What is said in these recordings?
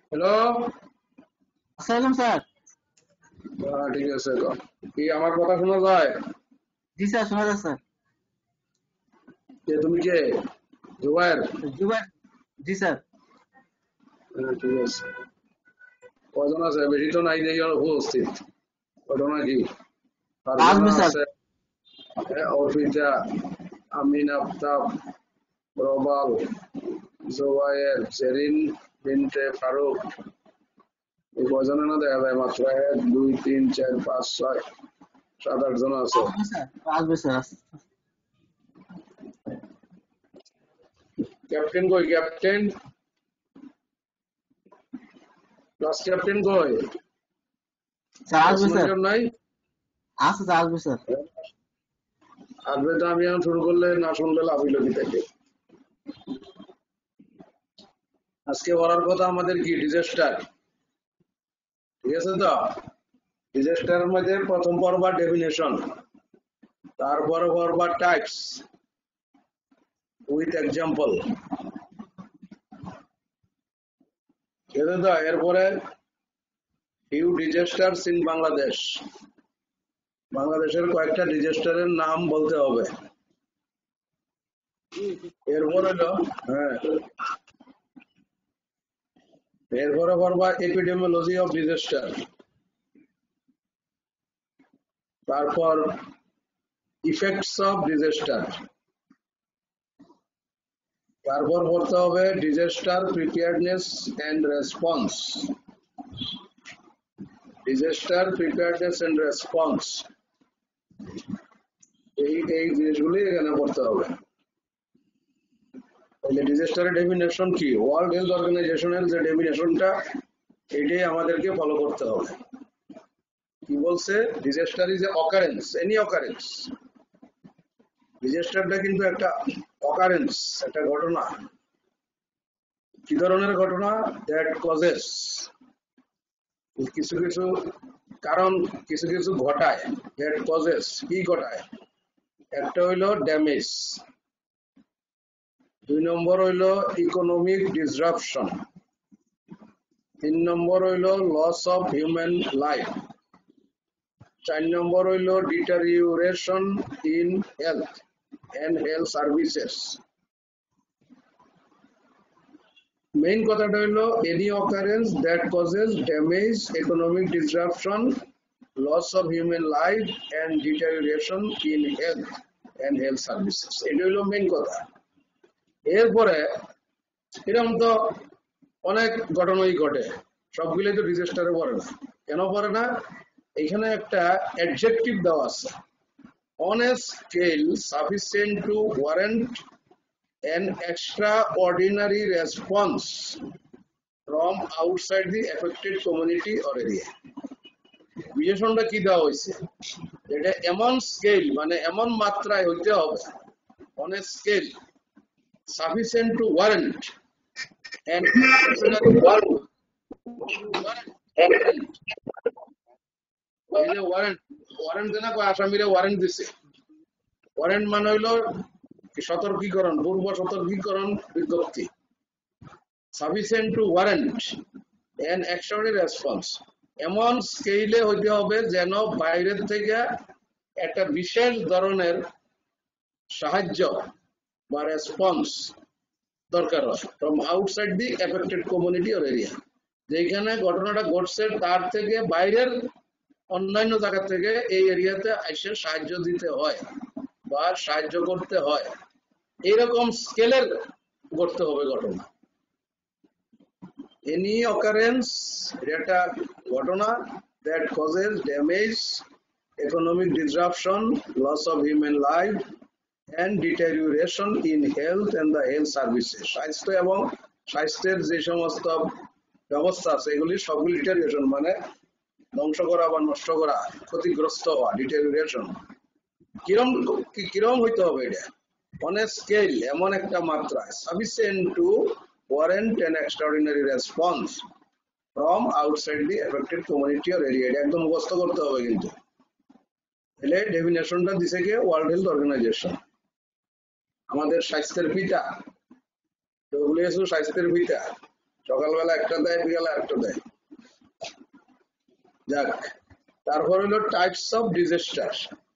Hello. আসসালাম sir. ঠিক আছে তো। কি আমার কথা শোনা যায়? জি স্যার, শোনা যাচ্ছে স্যার। কে তুমি কে? জুবায়ের? জুবাই। জি স্যার। হ্যাঁ, ঠিক আছে। কজন আছে? বেশি তো নাই দেখি উপস্থিত। ঘটনা কি? ফারজানা আসবে স্যার। আছে, অর্পিতা, আমিন আফতাব, প্রবাল, জুবায়ের, জেরিন, বিনতে ফারুক। এই কজনে না দেখা যায় মাত্র 1 2 3 4 5 6 7 8 জন আছে। আসবে স্যার। আসবে স্যার, ক্যাপ্টেন কই? ক্যাপ্টেন, ক্লাস ক্যাপ্টেন কই? স্যার ক্লাস আসবে স্যার। মনিটর নাই? আসবে স্যার, আসবে স্যার। আসবে তো, আমি এখন শুরু করলে না শুনলে লাভ হইল কি থেকে? আজকে বলার কথা আমাদের কি ডিজাস্টার, ঠিক আছে তো? ডিজাস্টারের মধ্যে প্রথম পর্ব ডেফিনেশন, তারপরে পর্ব টাইপস উইথ এক্সাম্পল, ঠিক আছে তো? এরপরে ফিউ ডিজাস্টারস ইন বাংলাদেশ, বাংলাদেশের কয়েকটা ডিজাস্টারের নাম বলতে হবে। এরপর হলো, হ্যাঁ, এরপরে পর্ব এপিডেমিওলজি অফ ডিজাস্টার, তারপর ইফেক্টস অফ ডিজাস্টার, তারপর পড়তে হবে disaster preparedness and response, disaster preparedness and response, এই জিনিসগুলি এখানে পড়তে হবে। তাহলে ডিজাস্টারের ডেফিনেশন কি? ওয়ার্ল্ড হেলথ অর্গানাইজেশনের যে ডেফিনেশনটা, এটাই আমাদেরকে ফলো করতে হবে। কি বলছে? Disaster is a occurrence, any occurrence. ডিজাস্টারটা কিন্তু একটা অকারেন্স, একটা ঘটনা। কি ধরনের ঘটনা? দ্যাট কজেস, কিছু কিছু কারণ, কিছু কিছু ঘটায়। দ্যাট কজেস, কি ঘটায়? একটা হইলো ড্যামেজ, 2 নম্বর হইলো ইকোনমিক ডিসরাপশন, 3 নম্বর হইলো লস অফ হিউম্যান লাইফ, 4 নম্বর হইলো deterioration in health and health services. Main কথাটা হইলো any occurrence that causes damage, economic disruption, loss of human life and deterioration in health and health services, এটা হইলো main কথা। এরপরে এরকম তো অনেক ঘটনাই ঘটে, সবগুলোই তো ডিজাস্টারে পড়ে না। কেন পড়ে না? এখানে একটা অ্যাডজেক্টিভ দেওয়া আছে, on a scale sufficient to warrant an extraordinary response from outside the affected community or area. বিশেষণটা কি দেওয়া হয়েছে? এটা এমন স্কেল, মানে এমন মাত্রায় হইতে হবে, on a scale sufficient to warrant an extraordinary warrant, এই যে ওয়ারেন্ট, ওয়ারেন্ট দেনা কয় আসামিরা ওয়ারেন্ট দিছে। ওয়ারেন্ট মানে হইলো সতর্কীকরণ, পূর্ব সতর্কীকরণ বিজ্ঞপ্তি। Sufficient to warrant an extraordinary response, এমন স্কেলে হইতে হবে যেন বাইরের থেকে একটা বিশেষ ধরনের সাহায্য বা রেসপন্স দরকার হয় from outside the affected community or area, যেখানে ঘটনাটা ঘটছে তার থেকে বাইরের অন্যান্য জায়গা থেকে এই এরিয়াতে এসে সাহায্য দিতে হয় বা সাহায্য করতে হয়, এইরকম স্কেলের করতে হবে ঘটনা। এনি অকারেন্স, এটা ঘটনা, that causes damage, economic disruption, loss of human life and deterioration in health and the health services, স্বাস্থ্য এবং স্বাস্থ্যের যে সমস্ত ব্যবস্থা আছে এগুলি সবগুলি ডিটেরিওরেশন মানে ধ্বংস করা বা নষ্ট করা, ক্ষতিগ্রস্ত হওয়া, ডিটেরিওরেশন। কিরম কিরম হইতে হবে? এটা অন এ স্কেল, এমন একটা মাত্রায়, sufficient to warrant an extraordinary response from outside the affected community or area. এটা একদম মুখস্থ করতে হবে কিন্তু। এলে ডেফিনেশনটা দিছে কে? ওয়ার্ল্ড হেলথ অর্গানাইজেশন, আমাদের স্বাস্থ্যের পিতা। ডব্লিউএইচও স্বাস্থ্যের পিতা, সকালবেলা একটা দেয়, বিকালে আরেকটা দেয়। যাক, তারপর হলো টাইপস অফ ডিজাস্টার।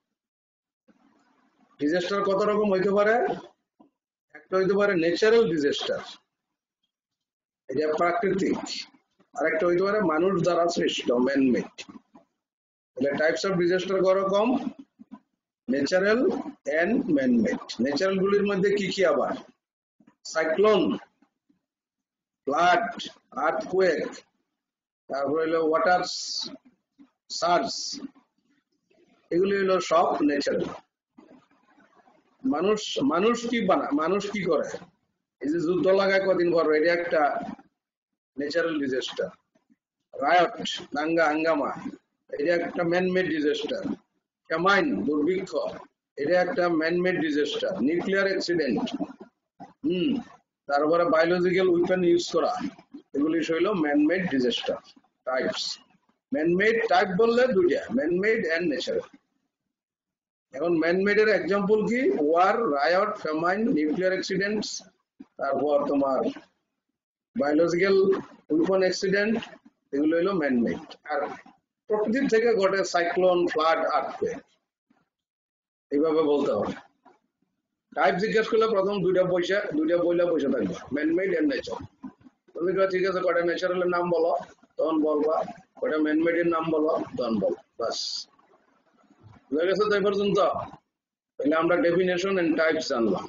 ডিজাস্টার কত রকম হইতে পারে? একটা হইতে পারে ন্যাচারাল ডিজাস্টার, এটা প্রাকৃতিক। আর একটা হইতে পারে মানুষ দ্বারা সৃষ্ট, ম্যানমেড। তাহলে টাইপস অফ ডিজাস্টার কত রকম? Natural and man-made. ন্যাচারাল গুলির মধ্যে কি কি আবার? সাইক্লোন, ফ্লাড, আর্থকুয়েক, তারপর হলো ওয়াটার সার্জ, এগুলি হলো সব ন্যাচারাল। মানুষ মানুষ কি বানায়, মানুষ কি করে? এই যে যুদ্ধ লাগায় কদিন পর, এটা একটা ন্যাচারাল ডিজাস্টার। রায়ট, দাঙ্গা হাঙ্গামা, এটা একটা ম্যানমেড ডিজাস্টার। ফ্যামাইন, দুর্ভিক্ষ, এটা একটা ম্যানমেড ডিজাস্টার। নিউক্লিয়ার অ্যাক্সিডেন্ট, তারপরে বায়োলজিক্যাল উইপেন ইউজ করা, এগুলি হইল manmade disaster types. Manmade type বললে দুইটা, ম্যানমেড এন্ড ন্যাচারাল। এখন ম্যানমেড এর এক্সাম্পল কি? War, riot, famine, nuclear accidents, তারপর তোমার বায়োলজিক্যাল উইপন অ্যাক্সিডেন্ট, এগুলো হইলো ম্যানমেড। আর প্রকৃতির থেকে ঘটে সাইক্লোন, ফ্লাড, আর্থকুয়েক, এইভাবে বলতে হবে। টাইপ জিজ্ঞেস করলে প্রথম দুইটা বইলা পয়সা থাকবে, ম্যানমেড এন্ড ন্যাচারাল। তুমি ঠিক আছে, কয়টা ন্যাচারালের নাম বলো, তখন বলবা। কয়টা ম্যানমেড এর নাম বলো, তখন বল। বাস, বুঝা গেছে তো এই পর্যন্ত? তাহলে আমরা ডেফিনেশন এন্ড টাইপস জানলাম।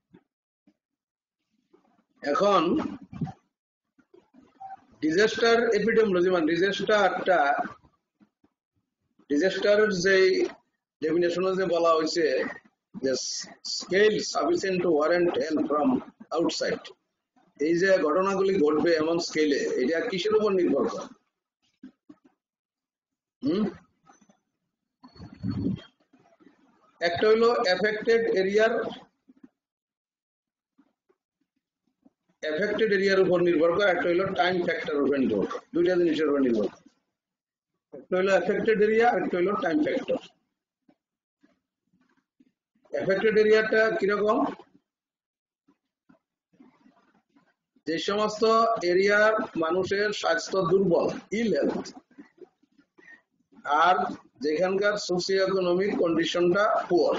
এখন ডিজাস্টার এপিডেমিওলজি, মানে ডিজাস্টারের যে ডেফিনেশনে যে বলা হয়েছে যে scale sufficient to warrant help from outside, এই যে ঘটনাগুলি ঘটবে এমন স্কেলে, এটা কিসের উপর নির্ভর করে? একটা হইলো এফেক্টেড এরিয়ার উপর নির্ভর করে, একটা হইলো টাইম ফ্যাক্টর উপর নির্ভর করে। দুইটা জিনিসের উপর নির্ভর করে, একটা হইলো এফেক্টেড এরিয়া, একটা হইলো টাইম ফ্যাক্টর। এফেক্টেড এরিয়াটা কিরকম? যে সমস্ত এরিয়ার মানুষের স্বাস্থ্য দুর্বল, ইল হেলথ, আর যেখানকার সোশিও ইকোনমিক কন্ডিশনটা পুয়ার,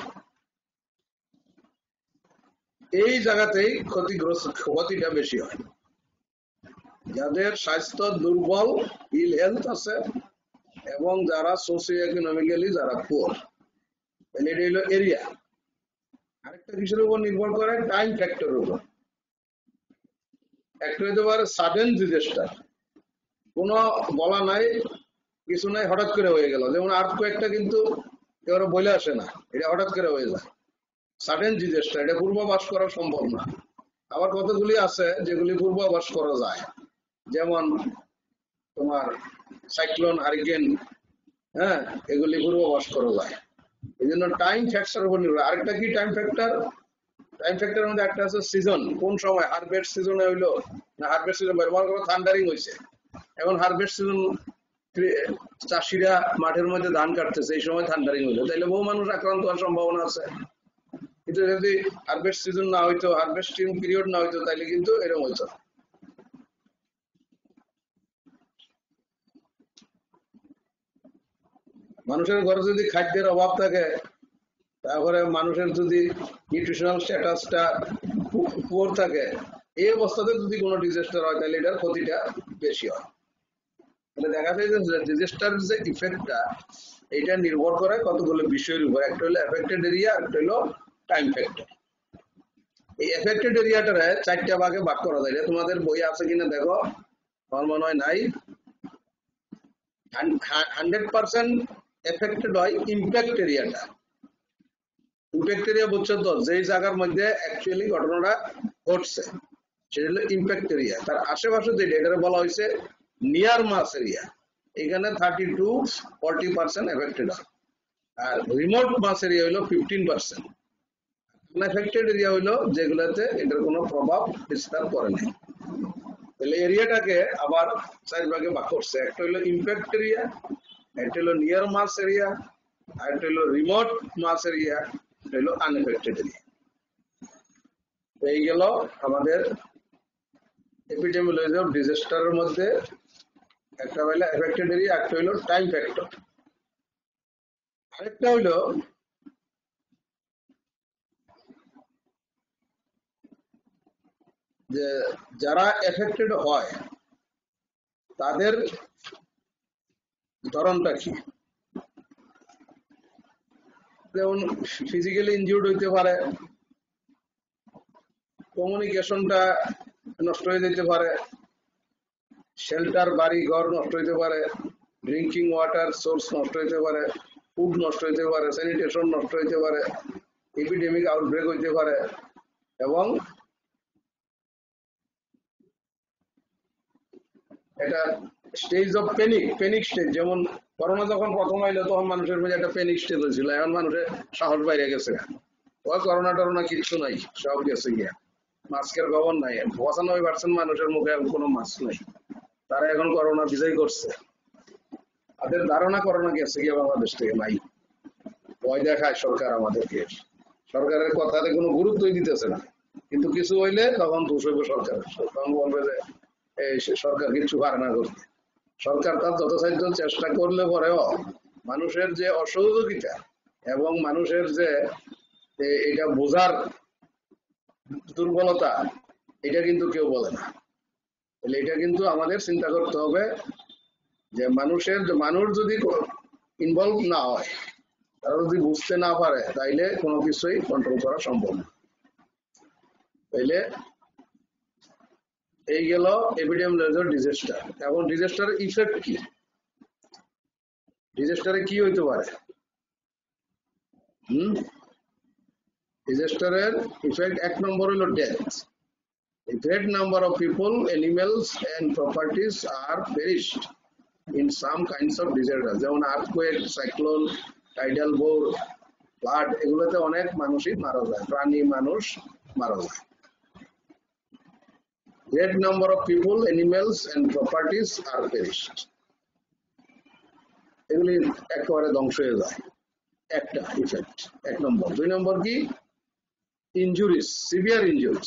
এই জায়গাতেই ক্ষতিটা বেশি হয়। যাদের স্বাস্থ্য দুর্বল, ইল হেলথ আছে, এবং যারা সোশিও ইকোনমিক্যালি যারা পুয়ার, তাহলে এটা হলো এরিয়া। আরেকটা কিসের উপর নির্ভর করে? টাইম ফ্যাক্টরের উপর। একটা হইতে পারে সাডেন ডিজাস্টার, কোনো বলা নাই, কিছু নাই, হঠাৎ করে হয়ে গেল। যেমন আর্থকুয়েকটা কিন্তু কেউ বলে আসে না, এটা হঠাৎ করে হয়ে যায়। সাডেন ডিজাস্টার, এটা পূর্বাভাস করা সম্ভব না। আবার কতগুলি আছে যেগুলি পূর্বাভাস করা যায়, যেমন তোমার সাইক্লোন, হারিকেন, হ্যাঁ, এগুলি পূর্বাভাস করা যায়। এই জন্য টাইম ফ্যাক্টর উপর নির্ভর। আরেকটা কি টাইম ফ্যাক্টর? টাইম ফ্যাক্টরের মধ্যে একটা আছে সিজন, কোন সময়, হারভেস্ট সিজনে হইলো না, হারভেস্ট সিজন ব্যবহার করে থান্ডারিং হয়েছে, এখন হারভেস্ট সিজন, চাষিরা মাঠের মধ্যে ধান কাটতেছে, এই সময় থান্ডারিং হইলো, তাইলে বহু মানুষ আক্রান্ত হওয়ার সম্ভাবনা আছে। কিন্তু যদি হারভেস্ট সিজন না হইতো, হারভেস্টিং পিরিয়ড না হইতো, তাইলে কিন্তু এরকম হইতো। মানুষের ঘরে যদি খাদ্যের অভাব থাকে, তারপরে মানুষের যদি নিউট্রিশনাল স্ট্যাটাসটা পুয়ার থাকে, এই অবস্থাতে যদি কোনো ডিজাস্টার হয়, তাহলে এটার ক্ষতিটা বেশি হয়। তাহলে দেখা যায় যে ডিজাস্টারের যে ইফেক্টটা, এটা নির্ভর করে কতগুলো বিষয়ের উপর। একটা হলো এফেক্টেড এরিয়া, একটা হলো টাইম ফ্যাক্টর। এই এফেক্টেড এরিয়াটারে 4টা ভাগে ভাগ করা যায়। এটা তোমাদের বই আছে কিনা দেখো, আমার মনে হয় নাই। 100% এফেক্টেড হয় ইম্প্যাক্ট এরিয়াটা। ইম্প্যাক্ট এরিয়া বুঝছো তো, যেই জায়গার মধ্যে অ্যাকচুয়ালি ঘটনাটা ঘটছে, সেটা হলো ইম্প্যাক্ট এরিয়া। তার আশেপাশে যেটা, এটা বলা হয়েছে নিয়ার মাস এরিয়া। এখানে 30-40% এফেক্টেড হয়। আর রিমোট মাস এরিয়া হইলো 15%। আনএফেক্টেড এরিয়া হইলো যেগুলোতে এটার কোনো প্রভাব বিস্তার করে নাই। তাহলে এরিয়াটাকে আবার 4 ভাগে ভাগ করছে। একটা হইলো ইম্প্যাক্ট এরিয়া, একটা হইলো নিয়ার মাস এরিয়া, আর একটা হইলো রিমোট মাস এরিয়া, এটা হইলো আনএফেক্টেড এরিয়া। এই গেল আমাদের এপিডেমিওলজি অফ ডিজাস্টারের মধ্যে একটা হইলো এফেক্টেড এরিয়া, একটা হইলো টাইম ফ্যাক্টর, আরেকটা হইলো যে যারা এফেক্টেড হয় তাদের ধরনটা কি। যেমন ফিজিক্যালি ইনজিউর্ড হইতে পারে, কমিউনিকেশনটা নষ্ট হয়ে যেতে পারে, শেল্টার বাড়ি ঘর নষ্ট হইতে পারে, ড্রিঙ্কিং ওয়াটার সোর্স নষ্ট হইতে পারে, ফুড নষ্ট হইতে পারে, স্যানিটেশন নষ্ট হইতে পারে, এপিডেমিক আউটব্রেক হইতে পারে, এবং এটা স্টেজ অফ প্যানিক স্টেজ। যেমন করোনা যখন প্রথম আইলো তখন মানুষের মধ্যে একটা প্যানিক স্টেজ হয়েছিল, এখন মানুষের সাহস বাইরে গেছে। ওই করোনা টরোনা কিচ্ছু নাই, সব গেছে গিয়া, মাস্কের খবর নাই, 95% মানুষের মুখে এখন কোনো মাস্ক নাই, তারা এখন করোনা বিজয় করছে। তাদের ধারণা করোনা গেছে গিয়া বাংলাদেশ থেকে নাই, ভয় দেখায় সরকার আমাদেরকে, সরকারের কথাতে কোনো গুরুত্বই দিতেছে না, কিন্তু কিছু হইলে তখন দোষ হইবে সরকারের, তখন বলবে যে এই সরকার কিছু পারে না করতে। সরকার তার যথাসাধ্য চেষ্টা করলে পরেও মানুষের যে অসহযোগিতা এবং মানুষের যে এটা বোঝার দুর্বলতা, এটা কিন্তু কেউ বলে না। তাহলে এটা কিন্তু আমাদের চিন্তা করতে হবে যে মানুষ যদি ইনভলভ না হয়, তারা যদি বুঝতে না পারে, তাইলে কোনো কিছুই কন্ট্রোল করা সম্ভব না। তাইলে এই গেল এপিডেমিওলজি অফ ডিজাস্টার। এখন ডিজাস্টারের ইফেক্ট কি, ডিজাস্টারে কি হইতে পারে? ডিজাস্টারের ইফেক্ট এক নম্বর হলো death. A great number of people, animals and properties are perished in some kinds of disasters, যেমন earthquake, cyclone, tidal bore, flood, এগুলোতে অনেক মানুষই মারা যায়, প্রাণী মানুষ মারা যায়। Great number of people, animals and properties are perished, এগুলি একেবারে ধ্বংস হয়ে যায়, একটা ইফেক্ট, এক নম্বর। দুই নম্বর কি, ইনজুরিস, সিভিয়ার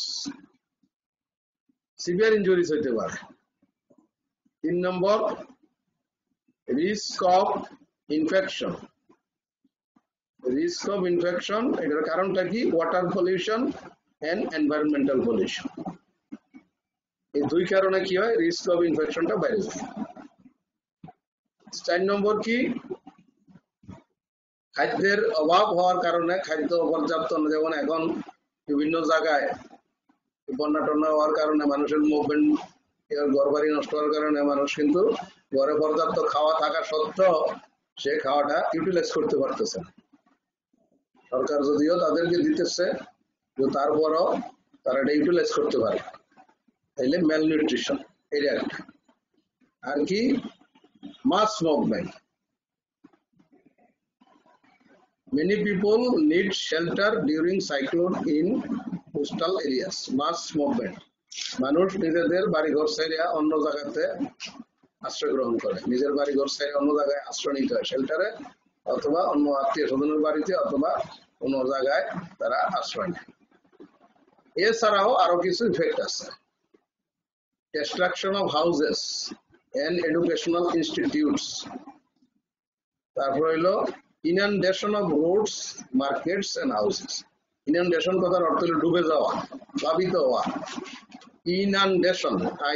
ইনজুরিস হইতে পারে। তিন নম্বর, রিস্ক অফ ইনফেকশন, এটার কারণটা কি, water pollution and environmental pollution, এই দুই কারণে কি হয়, রিস্ক অফ ইনফেকশনটা বেড়ে যায়। 4 নম্বর কি, খাদ্যের অভাব হওয়ার কারণে, খাদ্য পর্যাপ্ত, যেমন এখন বিভিন্ন জায়গায় বন্যা টন্যা হওয়ার কারণে মানুষের মুভমেন্ট, ঘর বাড়ি নষ্ট হওয়ার কারণে মানুষ কিন্তু ঘরে পর্যাপ্ত খাওয়া থাকা সত্ত্বেও সে খাওয়াটা ইউটিলাইজ করতে পারতেছে না। সরকার যদিও তাদেরকে দিতেছে, তারপরও তারা এটা ইউটিলাইজ করতে পারে, তাইলে ম্যালনিউট্রিশন, এটা একটা। আর কি, mass movement, many people need shelter during cyclone in coastal areas. Mass movement, মানুষ নিজেদের বাড়িঘর ছেড়ে অন্য জায়গাতে আশ্রয় গ্রহণ করে, নিজের বাড়িঘর ছেড়ে অন্য জায়গায় আশ্রয় নিতে হয়, শেল্টারে অথবা অন্য আত্মীয় স্বজনের বাড়িতে অথবা অন্য জায়গায় তারা আশ্রয় নেয়। এছাড়াও আরো কিছু ইফেক্ট আছে, destruction of houses and educational institutes, তারপর হইলো inundation of roads, markets and houses. Inundation কথার অর্থ হলো ডুবে যাওয়া, প্লাবিত হওয়া। Inundation,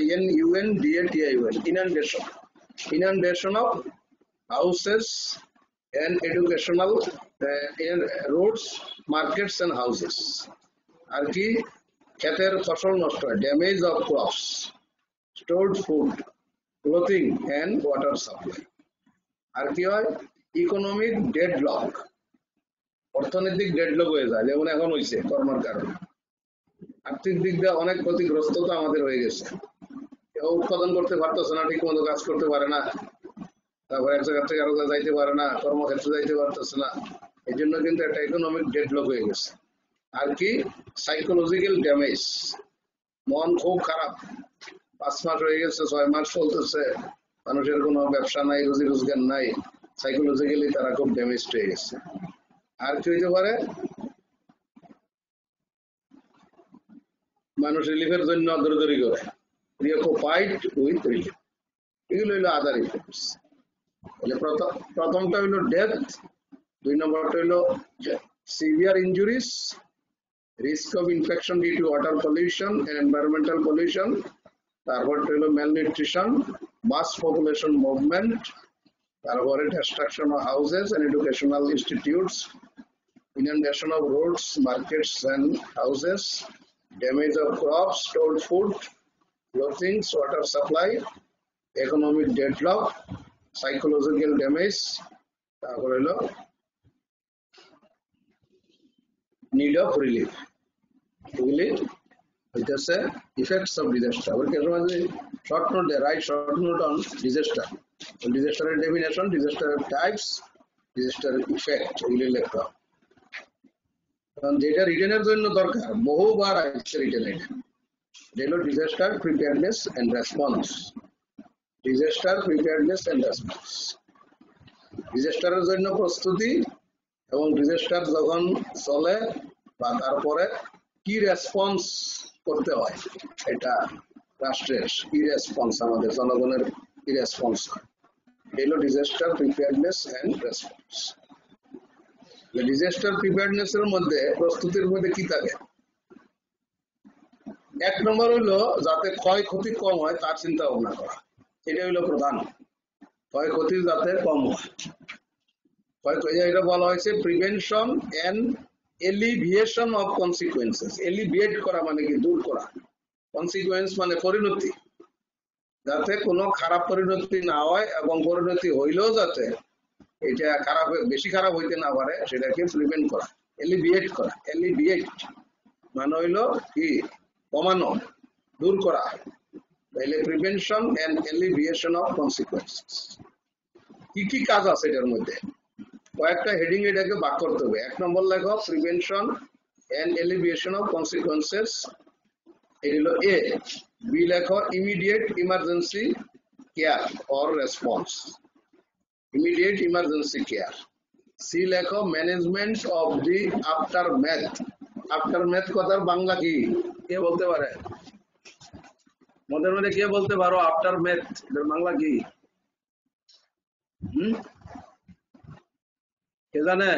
inundation, inundation of houses and educational roads, markets and houses. আর কি, ক্ষেতের ফসল নষ্ট হয়, damage of crops, stored food, clothing and water supply. আর কি হয়, ইকোনমিক ডেডলক, অর্থনৈতিক ডেডলক হয়ে যায়, যেমন এখন হয়েছে করোনার কারণে। আর্থিক দিক দিয়ে অনেক ক্ষতিগ্রস্ততা আমাদের হয়ে গেছে, কেউ উৎপাদন করতে পারতেছে না, ঠিক মতো কাজ করতে পারে না, তারপর এক জায়গা থেকে আরো যাইতে পারে না, কর্মক্ষেত্রে যাইতে পারতেছে না, এই জন্য কিন্তু একটা ইকোনমিক ডেডলক হয়ে গেছে। আর কি, সাইকোলজিক্যাল ড্যামেজ, মন খুব খারাপ, 5 মাস হয়ে গেছে, 6 মাস চলতেছে, মানুষের কোনো ব্যবসা নাই, রুজি রোজগার নাই, সাইকোলজিক্যালি তারা খুব ড্যামেজ হয়ে গেছে। আর কি হইতে পারে, মানুষ রিলিফের জন্য দৌড়াদৌড়ি করে, preoccupied with relief. এগুলো হলো আদার ইফেক্টস। তাহলে প্রথমটা হলো ডেথ, 2 নম্বরটা হলো severe injuries, risk of infection due to water pollution and environmental pollution, তারপরটা হলো malnutrition, mass population movement, তারপরে destruction of houses and educational institutes, inundation of roads, markets and houses, damage of crops, stored food, clothing, water supply, economic deadlock, psychological damage, তারপরে হলো need of relief. এগুলি হইতেছে effects of disaster. ওর কিছু মাঝে short note দেয়, write short note on disaster. Disaster definition, disaster types, disaster effect, এগুলি লেখা। কারণ যেটা রিটেনের জন্য দরকার বহুবার আসছে রিটেনে, এটা হলো disaster preparedness and response. Disaster preparedness and response, ডিজাস্টারের জন্য প্রস্তুতি এবং ডিজাস্টার যখন চলে বা তারপরে কি রেসপন্স করতে হয়, এটা রাষ্ট্রের কি রেসপন্স, আমাদের জনগণের কি রেসপন্স হয়, এটা হলো disaster preparedness and response. Disaster preparedness এর মধ্যে প্রস্তুতির মধ্যে কি থাকে? 1 নম্বর হলো যাতে ক্ষয়ক্ষতি কম হয় তার চিন্তা ভাবনা করা, এটা হলো প্রধান। ক্ষয়ক্ষতি যাতে কম হয়, এটা বলা হয়েছে prevention and alleviation of consequences. Alleviate করা মানে কি? দূর করা। কনসিকুয়েন্স মানে পরিণতি, যাতে কোনো খারাপ পরিণতি না হয় এবং পরিণতি হইলেও যাতে এটা খারাপ, বেশি খারাপ হইতে না পারে, সেটাকে প্রিভেন্ট করা, এলিভিয়েট করা। এলিভিয়েট মানে হইলো কি? কমানো, দূর করা। তাইলে prevention and alleviation of consequences কি কি কাজ আছে এটার মধ্যে? কয়েকটা হেডিং এটাকে ভাগ করতে হবে। 1 নম্বর লেখো prevention and alleviation of consequences, এটা হলো এ। বি লেখো immediate emergency care or response, immediate emergency care. C লেখো management of the aftermath. Aftermath কথার বাংলা কি কে বলতে পারে? মধ্যে মধ্যে কে বলতে পারো আফটার ম্যাথ এটার বাংলা কি? কে জানে?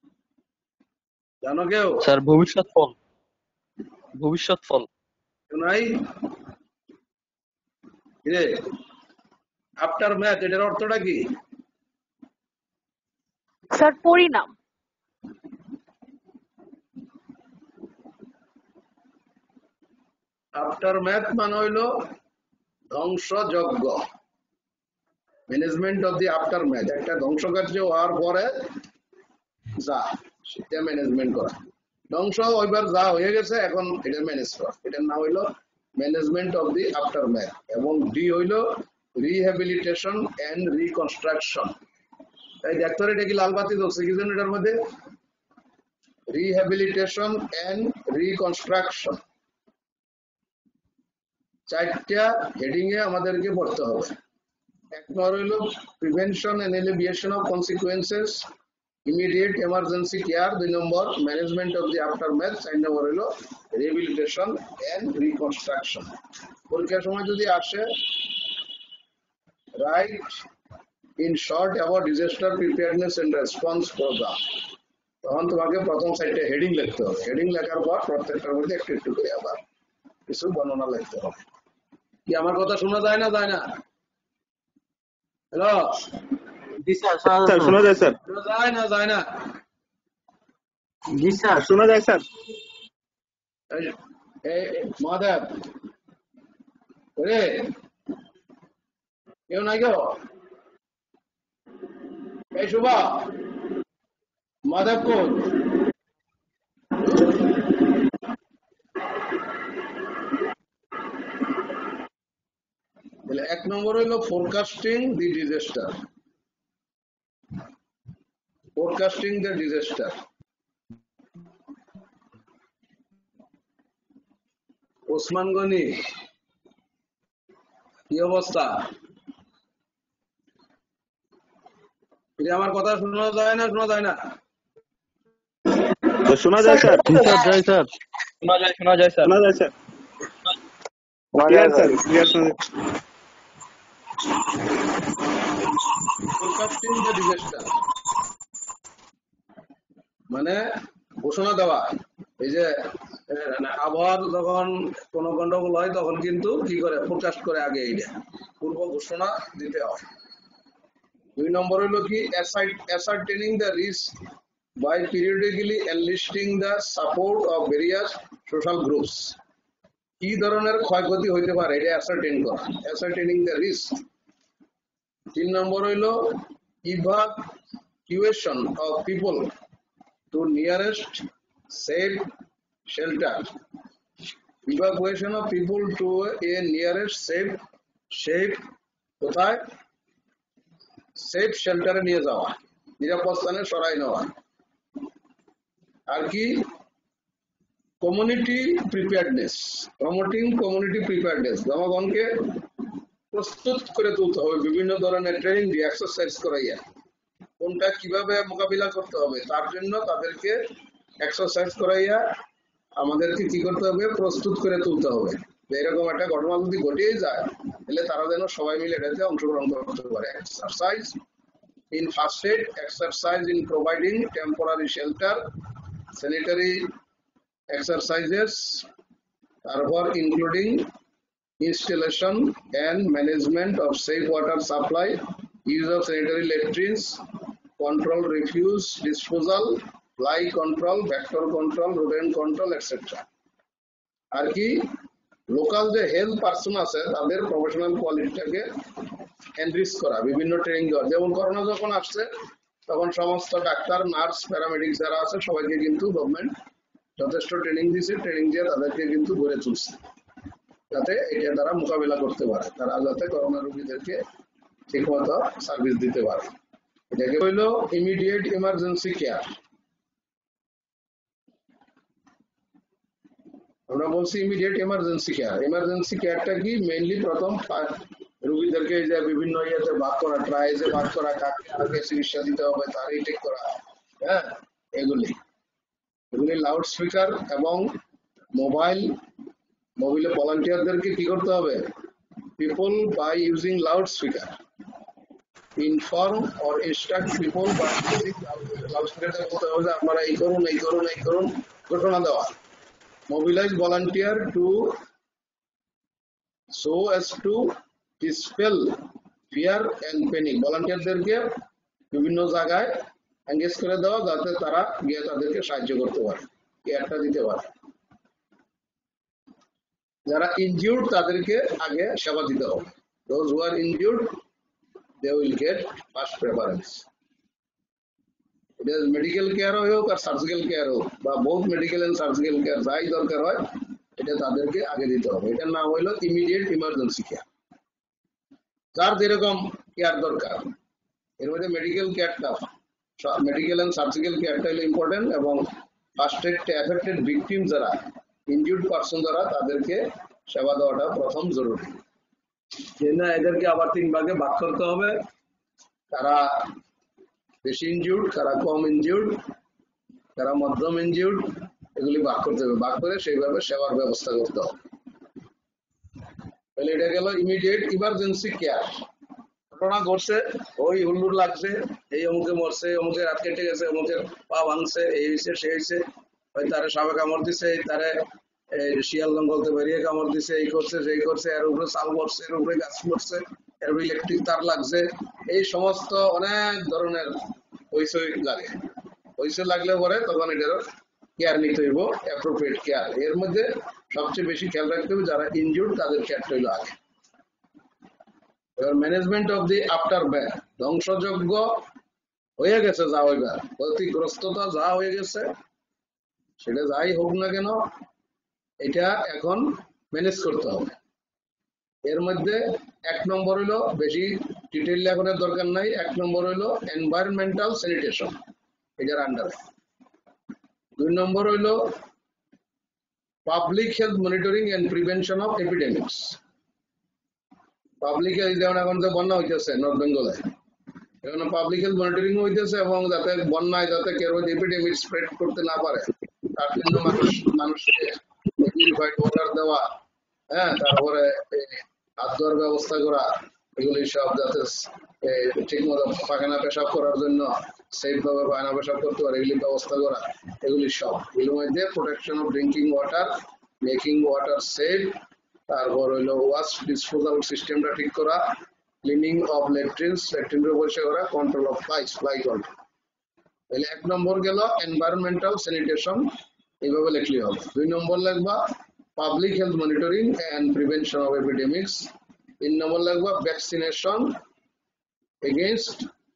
জানো কেউ? স্যার ভবিষ্যৎ ফল। ভবিষ্যৎ ফল নাই রে? আফটার ম্যাথ এটার অর্থটা কি? স্যার পরিণাম। আফটার ম্যাথ মানে হইলো ধ্বংসযজ্ঞ। Management of the aftermath, একটা ধ্বংসকার্য হওয়ার পরে যা সেটা ম্যানেজমেন্ট করা। ধ্বংস ওইবার যা হয়ে গেছে এখন এটা ম্যানেজ করা, এটার নাম হইলো management of the aftermath. এবং ডি হইলো রিহ্যাবিলিটেশন এন্ড রিকনস্ট্রাকশন। তাই দেখতো এটা কি লাল বাতি জ্বলছে কি জন্য এটার মধ্যে? Rehabilitation and reconstruction. 4টা হেডিং এ আমাদেরকে পড়তে হবে। 1 নম্বর হইলো prevention and alleviation of consequences, immediate emergency care. 2 নম্বর management of the aftermath. 4 নম্বর হইলো রিহ্যাবিলিটেশন এন্ড রিকনস্ট্রাকশন। পরীক্ষার সময় যদি আসে write in short about disaster preparedness and response programme, তখন তোমাকে প্রথম 4টা হেডিং লিখতে হবে। হেডিং লেখার পর প্রত্যেকটার মধ্যে একটু একটু করে আবার কিছু বর্ণনা লিখতে হবে। কি আমার কথা শোনা যায় না? যায় না? হ্যালো, জি স্যার, স্যার শোনা যায় স্যার। শোনা যায় না? যায় না? জি স্যার। শোনা যায় স্যার। মহাদেব রে, কেউ নাই কেউ? এই শুভা, মহাদেব কোন? তাহলে 1 নম্বর হইলো forecasting the disaster. Forecasting the disaster. Osman Goni, কি অবস্থা? আমার কথা শোনা যায় না? শোনা যায় না? শোনা যায় স্যার। স্যার জয় স্যার। শোনা যায় sir. Clear, sir. Clear, sir. forecasting the disaster মানে ঘোষণা দেওয়া। এই যে আবহাওয়ার যখন কোনো গন্ডগোল হয় তখন কিন্তু কি করে ফোরকাস্ট করে আগে এইটা পূর্ব ঘোষণা দিতে হয়। 2 নম্বর হলো কি ascertaining the risk by periodically enlisting the support of various social groups, কি ধরনের ক্ষয়ক্ষতি হইতে পারে এটা ascertain করা, ascertaining the risk। 3 নম্বর হইলো evacuation of people to nearest safe shelter, evacuation of people to a nearest safe কোথায় সেফ শেল্টারে নিয়ে যাওয়া, নিরাপদ স্থানে সরাই নেওয়া। আর কি community preparedness, promoting community preparedness, জনগণকে প্রস্তুত করে তুলতে হবে বিভিন্ন ধরনের ট্রেনিং দিয়ে এক্সারসাইজ করাইয়া কোনটা কিভাবে মোকাবিলা করতে হবে তার জন্য তাদেরকে এক্সারসাইজ করাইয়া আমাদেরকে কি করতে হবে প্রস্তুত করে তুলতে হবে। এরকম একটা ঘটনা যদি ঘটেই যায় তাহলে তারা যেন সবাই মিলে এটাতে অংশগ্রহণ করতে পারে। Exercise in first aid, exercise in providing temporary shelter, sanitary exercises, তারপর including installation and management of safe water supply, use of sanitary latrines, control refuse disposal, fly control, vector control, rodent control, etc. আর কি local যে health person আছে তাদের professional কোয়ালিটিটাকে enrich করা, বিভিন্ন training দেওয়া। যেমন করোনা যখন আসছে তখন সমস্ত ডাক্তার, নার্স, প্যারামেডিক্স যারা আছে সবাইকে কিন্তু গভর্নমেন্ট যথেষ্ট ট্রেনিং দিয়েছে, ট্রেনিং দিয়ে তাদেরকে কিন্তু গড়ে তুলছে যাতে এটা তারা মোকাবিলা করতে পারে, তারা যাতে করোনা রোগীদেরকে ঠিকমতো সার্ভিস দিতে পারে। এটাকে হইলো ইমিডিয়েট ইমার্জেন্সি কেয়ার। আমরা বলছি ইমিডিয়েট ইমার্জেন্সি কেয়ার। ইমার্জেন্সি কেয়ারটা কি মেইনলি প্রথম রোগীদেরকে যে বিভিন্ন ইয়েতে ভাগ করা, ট্রাইজে ভাগ করা, কাকে আগে চিকিৎসা দিতে হবে তার ইনটেক করা, হ্যাঁ এগুলি লাউড স্পিকার এবং মোবাইলে ভলান্টিয়ারদেরকে কি করতে হবে, people by using loudspeaker inform or instruct people by using loudspeaker বলতে হবে যে আপনারা এই করুন এই করুন এই করুন ঘোষণা দেওয়া। Mobilise volunteer to so as to dispel fear and panic, ভলান্টিয়ারদেরকে বিভিন্ন জায়গায় এনগেজ করে দেওয়া যাতে তারা গিয়ে তাদেরকে সাহায্য করতে পারে, কেয়ারটা দিতে পারে। যারা ইনজিউর্ড তাদেরকে আগে সেবা দিতে হবে। those who are injured they will get first preference. এটা মেডিকেল কেয়ার হোক আর সার্জিক্যাল কেয়ার হোক বা both medical and surgical care যাই দরকার হয় এটা তাদেরকে আগে দিতে হবে। এটার নাম হইলো ইমিডিয়েট ইমার্জেন্সি কেয়ার। যার যেরকম কেয়ার দরকার এর মধ্যে মেডিকেল কেয়ারটা, মেডিকেল এন্ড সার্জিক্যাল কেয়ারটা হলো ইম্পর্টেন্ট, এবং ফার্স্ট এড এফেক্টেড ভিকটিম যারা ইনজিউর্ড পারসন যারা তাদেরকে সেবা দেওয়াটা প্রথম জরুরি। না এদেরকে আবার 3 ভাগে ভাগ করতে হবে, তারা বেশি ইনজিউর্ড, কারা কম ইনজিউর্ড, কারা মধ্যম ইনজিউর্ড, এগুলি ভাগ করতে হবে। ভাগ করে সেইভাবে সেবার ব্যবস্থা করতে হবে। তাহলে এটা গেল ইমিডিয়েট ইমার্জেন্সি কেয়ার। ঘটনা ঘটছে, ওই হুল্লুর লাগছে, এই অমুকে মরছে, অমুকের হাত কেটে গেছে, অমুকের পা ভাঙছে, এই হয়েছে সে হয়েছে, ওই তারে সাপে কামড় দিছে, তারে শিয়াল জঙ্গলতে বেরিয়ে কামড় দিছে, এই করছে সেই করছে, এর উপরে চাল পড়ছে, এর উপরে গাছ পড়ছে, এর উপরে ইলেকট্রিক তার লাগছে, এই সমস্ত অনেক ধরনের হইচই লাগে। হইচই লাগলে পরে তখন এটার কেয়ার নিতে হইব, অ্যাপ্রোপ্রিয়েট কেয়ার। এর মধ্যে সবচেয়ে বেশি খেয়াল রাখতে হবে যারা ইনজুর্ড তাদের কেয়ারটা হইলো আগে। এবার management of the aftermath, ধ্বংসযজ্ঞ হয়ে গেছে যা হইবার, ক্ষতিগ্রস্ততা যা হয়ে গেছে সেটা যাই হোক না কেন এটা এখন ম্যানেজ করতে হবে। এর মধ্যে 1 নম্বর হইলো, বেশি ডিটেইল লেখার দরকার নাই, 1 নম্বর হইলো এনভায়রনমেন্টাল স্যানিটেশন, এটার আন্ডারে। 2 নম্বর হইলো public health monitoring and prevention of epidemics. Public health যেমন এখন যে বন্যা হইতেছে নর্থ বেঙ্গলে, এখন পাবলিক হেলথ মনিটরিং হইতেছে এবং যাতে বন্যায় যাতে কেউ এপিডেমিক স্প্রেড করতে না পারে তার জন্য মানুষকে পিউরিফাইড ওয়াটার দেওয়া, হ্যাঁ, তারপরে হাত ধোয়ার ব্যবস্থা করা, এগুলি সব যাতে ঠিক মতো পায়খানা পেশাব করার জন্য সেফ ভাবে পায়খানা পেশাব করতে পারে এগুলি ব্যবস্থা করা, এগুলি সব এগুলোর মধ্যে protection of drinking water, making water safe, তারপর হইলো ওয়াশ ডিসপোজাল সিস্টেমটা ঠিক করা, ক্লিনিং অফ ল্যাট্রিনস, ল্যাট্রিনটা পরিষ্কার করা, কন্ট্রোল অফ ফ্লাই কন্ট্রোল। তাহলে 1 নম্বর গেল এনভায়রনমেন্টাল স্যানিটেশন, এইভাবে লিখলে হবে। 2 নম্বর লিখবা public health monitoring and prevention of epidemics. 3 নম্বর লিখবা vaccination against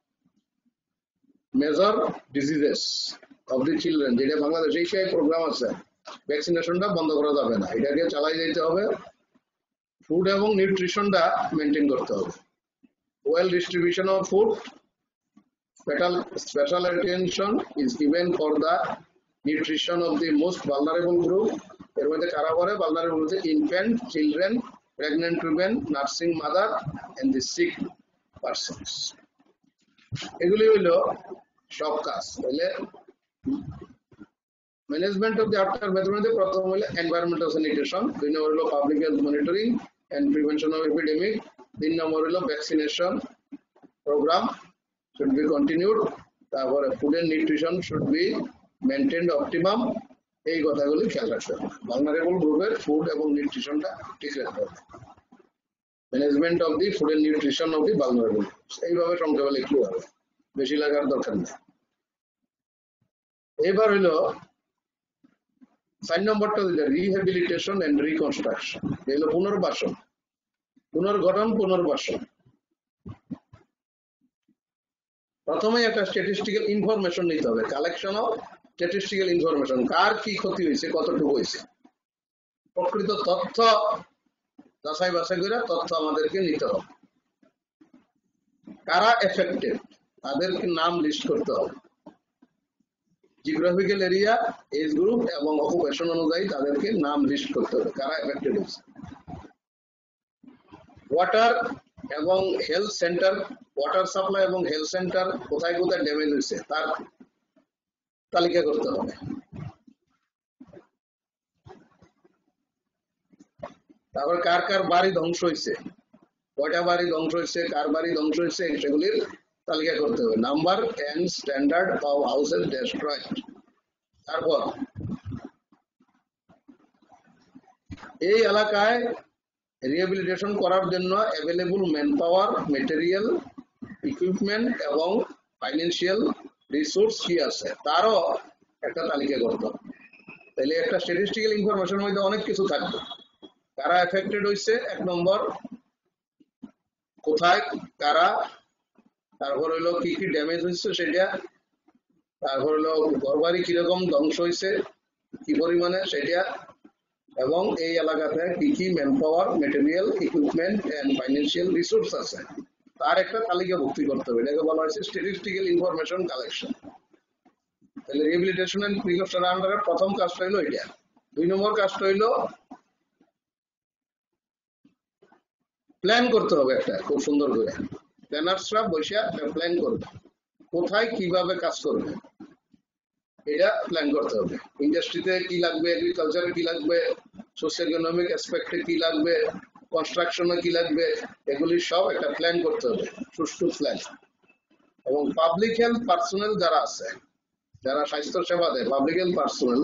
major diseases of the children, যেটা বাংলাদেশে এই প্রোগ্রাম আছে, ভ্যাকসিনেশনটা বন্ধ করা যাবে না, এটাকে চালাই যেতে হবে। ফুড এবং নিউট্রিশনটা মেনটেন করতে হবে। Well distribution of food, special attention is given for the nutrition of the most vulnerable group. এর মধ্যে কারা পড়ে? vulnerable হচ্ছে infant, children, pregnant women, nursing mother and the sick persons. এগুলি হইলো সব কাজ। তাহলে management of the aftermath প্রথম হলো এনভায়রনমেন্টাল স্যানিটেশন, 2 নম্বর হলো public health monitoring and prevention of epidemic, 3 নম্বর হলো vaccination programme should be continued, তারপরে food and nutrition should be maintained optimum. এই কথাগুলি খেয়াল রাখতে হবে। ভালনারেবল গ্রুপের ফুড এবং নিউট্রিশনটা ঠিক রাখতে হবে। Management of the food and nutrition of the vulnerable, এইভাবে সংক্ষেপে লিখতে হবে, বেশি লাগার দরকার নেই। এবার হলো 4 নম্বরটা দিলে রিহ্যাবিলিটেশন এন্ড রিকনস্ট্রাকশন, এগুলো পুনর্বাসন, পুনর্গঠন, পুনর্বাসন। প্রথমে একটা স্ট্যাটিস্টিক্যাল ইনফরমেশন নিতে হবে, কালেকশন অফ স্ট্যাটিস্টিক্যাল ইনফরমেশন, কার কি ক্ষতি হয়েছে, কতটুকু হয়েছে, প্রকৃত তথ্য যাচাই বাছাই করে তথ্য আমাদেরকে নিতে হবে। কারা এফেক্টেড তাদেরকে নাম লিস্ট করতে হবে, জিওগ্রাফিক্যাল এরিয়া, এজ গ্রুপ এবং অকুপেশন অনুযায়ী তাদেরকে নাম লিস্ট করতে হবে কারা এফেক্টেড হয়েছে। ওয়াটার এবং হেলথ সেন্টার, ওয়াটার সাপ্লাই এবং হেলথ সেন্টার কোথায় কোথায় ড্যামেজ হয়েছে তার তালিকা করতে হবে। তারপর কার কার বাড়ি ধ্বংস হয়েছে, কয়টা বাড়ি ধ্বংস হয়েছে, কার বাড়ি ধ্বংস হয়েছে, সেগুলির তালিকা করতে হবে, number and standard of houses destroyed. তারপর এই এলাকায় রিহ্যাবিলিটেশন করার জন্য available manpower, material, equipment এবং ফাইন্যান্সিয়াল রিসোর্স কি আছে তারও একটা তালিকা করতে হবে। তাহলে একটা স্ট্যাটিস্টিক্যাল ইনফরমেশন মধ্যে অনেক কিছু থাকবে। কারা এফেক্টেড হয়েছে 1 নম্বর, কোথায় কারা, তারপর হলো কি কি ড্যামেজ হয়েছে সেটা, তারপর হলো ঘরবাড়ি কিরকম ধ্বংস হয়েছে কি পরিমাণে সেটা, এবং এই এলাকাতে কি কি manpower, material, equipment and financial resource আছে তার একটা তালিকা ভুক্তি করতে হবে। এটাকে বলা হয়েছে স্ট্যাটিস্টিক্যাল ইনফরমেশন কালেকশন। তাহলে রিহ্যাবিলিটেশন এন্ড প্রিকশন আন্ডারের প্রথম কাজটা হলো এটা। 2 নম্বর কাজটা হলো প্ল্যান করতে হবে, একটা খুব সুন্দর করে প্ল্যানার্সরা বসে প্ল্যান করবে কোথায় কিভাবে কাজ করবে, এটা প্ল্যান করতে হবে। ইন্ডাস্ট্রিতে কি লাগবে, এগ্রিকালচারে কি লাগবে, সোশ্যাল ইকোনমিক অ্যাসপেক্টে কি লাগবে, কনস্ট্রাকশনে কি লাগবে, এগুলি সব একটা প্ল্যান করতে হবে, সুষ্ঠু প্ল্যান। এবং পাবলিক হেলথ পার্সোনাল যারা আছে, যারা স্বাস্থ্য সেবা দেয়, পাবলিক হেলথ পার্সোনাল,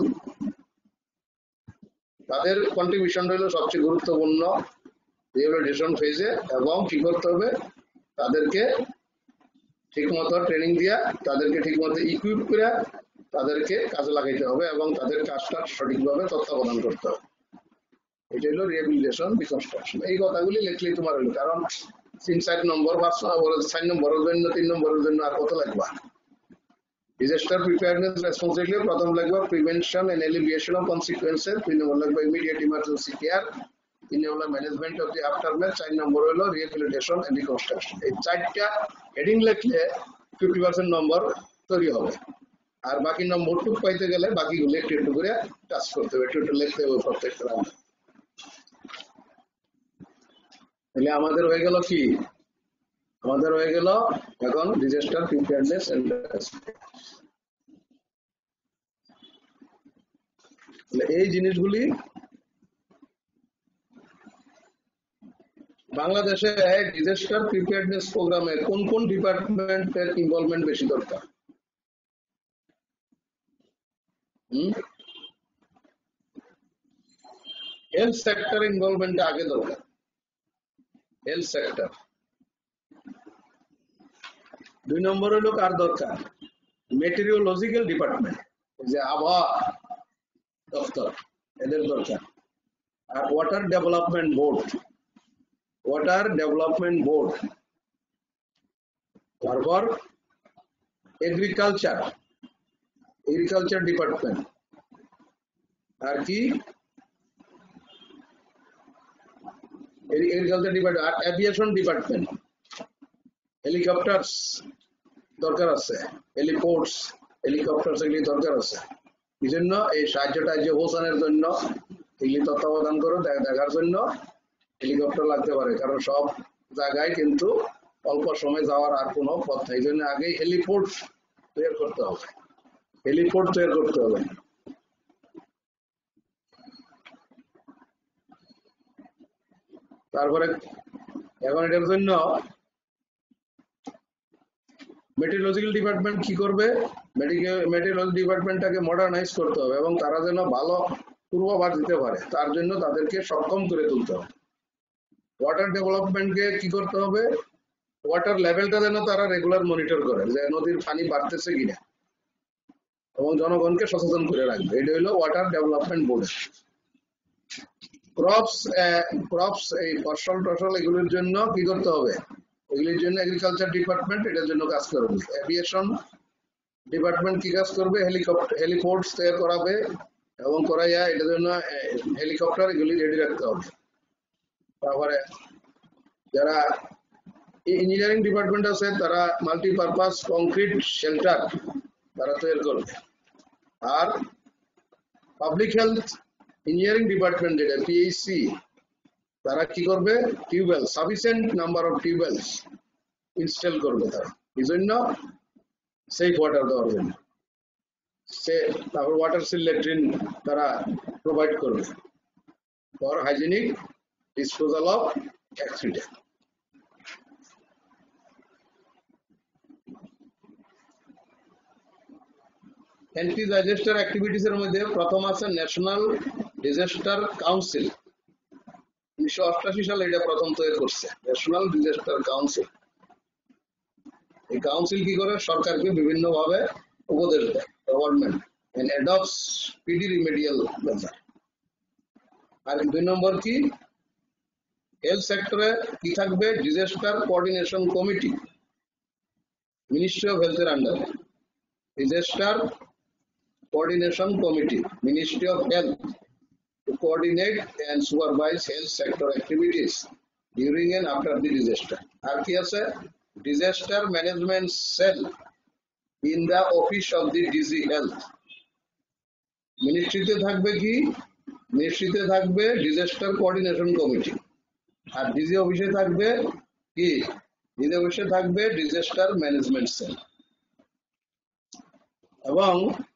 তাদের কন্ট্রিবিউশন হলো সবচেয়ে গুরুত্বপূর্ণ রিহ্যাবিলিটেশন ফেজে। এবং কি করতে হবে, তাদেরকে ঠিকমতো ট্রেনিং দিয়া, তাদেরকে ঠিকমতো ইকুইপ করে তাদেরকে কাজে লাগাইতে হবে এবং তাদের কাজটা সঠিকভাবে তত্ত্বাবধান করতে হবে। এটা হলো রিহ্যাবিলিটেশন, রিকনস্ট্রাকশন। এই কথাগুলি লিখলেই তোমার হলো, কারণ 3-4 নম্বর বা 4 নম্বরের জন্য 3 নম্বরের জন্য আর কত লাগবা। ডিজাস্টার প্রিপেয়ারনেস রেসপন্সিবিলিটি প্রথম লাগবে prevention and alleviation of consequences, 2 নম্বর লাগবে ইমিডিয়েট ইমার্জেন্সি কেয়ার, 3 নম্বর ম্যানেজমেন্ট অফ দি আফটারম্যাথ, 4 নম্বর হলো রিহ্যাবিলিটেশন এন্ড রিকনস্ট্রাকশন। এই 4টা হেডিং লিখলে 50% নম্বর তৈরি হবে। আর বাকি নম্বর টুক পাইতে গেলে বাকিগুলো একটু একটু করে টাচ করতে হবে, একটু একটু লিখতে হবে প্রত্যেকটা নাম্বার। তাহলে আমাদের হয়ে গেল কি, আমাদের হয়ে গেল এখন ডিজাস্টার প্রিপেয়ারনেস এন্ড এই জিনিসগুলি বাংলাদেশে ডিজাস্টার প্রিপেয়ারনেস প্রোগ্রামে কোন কোন ডিপার্টমেন্টের ইনভলভমেন্ট বেশি দরকার? হেলথ সেক্টর ইনভলভমেন্ট আগে দরকার। Health sector. 2 নম্বর হলো কার দরকার? মেটেরিওলজিক্যাল ডিপার্টমেন্ট, যে আবহাওয়া দপ্তর, এদের দরকার। আর ওয়াটার ডেভেলপমেন্ট বোর্ড, তারপর এগ্রিকালচার ডিপার্টমেন্ট, আর কি এগ্রিকালচার ডিপার্টমেন্ট, আর এভিয়েশন ডিপার্টমেন্ট, হেলিকপ্টারস দরকার আছে, হেলিপোর্টস, হেলিকপ্টারস এগুলি দরকার আছে। এই জন্য এই সাহায্য পৌঁছানোর জন্য এগুলি তত্ত্বাবধান করে দেখার জন্য হেলিকপ্টার লাগতে পারে, কারণ সব জায়গায় কিন্তু অল্প সময় যাওয়ার আর কোনো পথ নেই। এই জন্য আগে হেলিপোর্ট তৈরি করতে হবে, তারপরে এখন এটার জন্য মেটেরিওলজিক্যাল ডিপার্টমেন্ট কি করবে? মেটেরিওলজি ডিপার্টমেন্টটাকে মডার্নাইজ করতে হবে এবং তারা যেন ভালো পূর্বাভাস দিতে পারে, তার জন্য তাদেরকে সক্ষম করে তুলতে হবে। ওয়াটার ডেভেলপমেন্টকে কি করতে হবে? ওয়াটার লেভেলটা যেন তারা রেগুলার মনিটর করে, যে নদীর পানি বাড়তেছে কিনা, এবং জনগণকে সচেতন করে রাখবে। এটা হলো ওয়াটার ডেভেলপমেন্ট বোর্ড। ক্রপস এই ফসল টসল এগুলোর জন্য কি করতে হবে? এগুলির জন্য এগ্রিকালচার ডিপার্টমেন্ট এটার জন্য কাজ করবে। এভিয়েশন ডিপার্টমেন্ট কি কাজ করবে? হেলিপোর্টস তৈরি করাবে এবং করাইয়া এটার জন্য হেলিকপ্টার এগুলি রেডি রাখতে হবে। তারপরে যারা ইঞ্জিনিয়ারিং ডিপার্টমেন্ট আছে তারা মাল্টিপারপাস কংক্রিট শেল্টার তারা তৈরি করবে। আর পাবলিক হেলথ ইঞ্জিনিয়ারিং ডিপার্টমেন্ট যেটা পিএইচসি, তারা কি করবে? Tube well, sufficient number of tube wells install করবে তারা, এই জন্য সেফ ওয়াটার দেওয়ার জন্য। তারপর ওয়াটার সিল ল্যাট্রিন তারা প্রোভাইড করবে for hygienic disposal of accident. Anti disaster activities এর মধ্যে প্রথম আছে ন্যাশনাল ডিজাস্টার কাউন্সিল। 1988 সালে এটা প্রথম তৈরি করছে, ন্যাশনাল ডিজাস্টার কাউন্সিল। এই কাউন্সিল কি করে? সরকারকে বিভিন্ন ভাবে উপদেশ দেয়, government and adopts speedy remedial measure. আর 2 নম্বর কি? হেলথ সেক্টরে কি থাকবে? Disaster coordination committee, ministry of হেলথের আন্ডারে। Disaster coordination committee, ministry of health, to coordinate and supervise health sector activities during and after the disaster. আর কি আছে? Disaster Management Cell in the office of the DG Health. মিনিস্ট্রিতে থাকবে কি? মিনিস্ট্রিতে থাকবে disaster coordination committee, আর DG অফিসে থাকবে কি? ডিজি অফিসে থাকবে ডিজাস্টার ম্যানেজমেন্ট সেল। এবং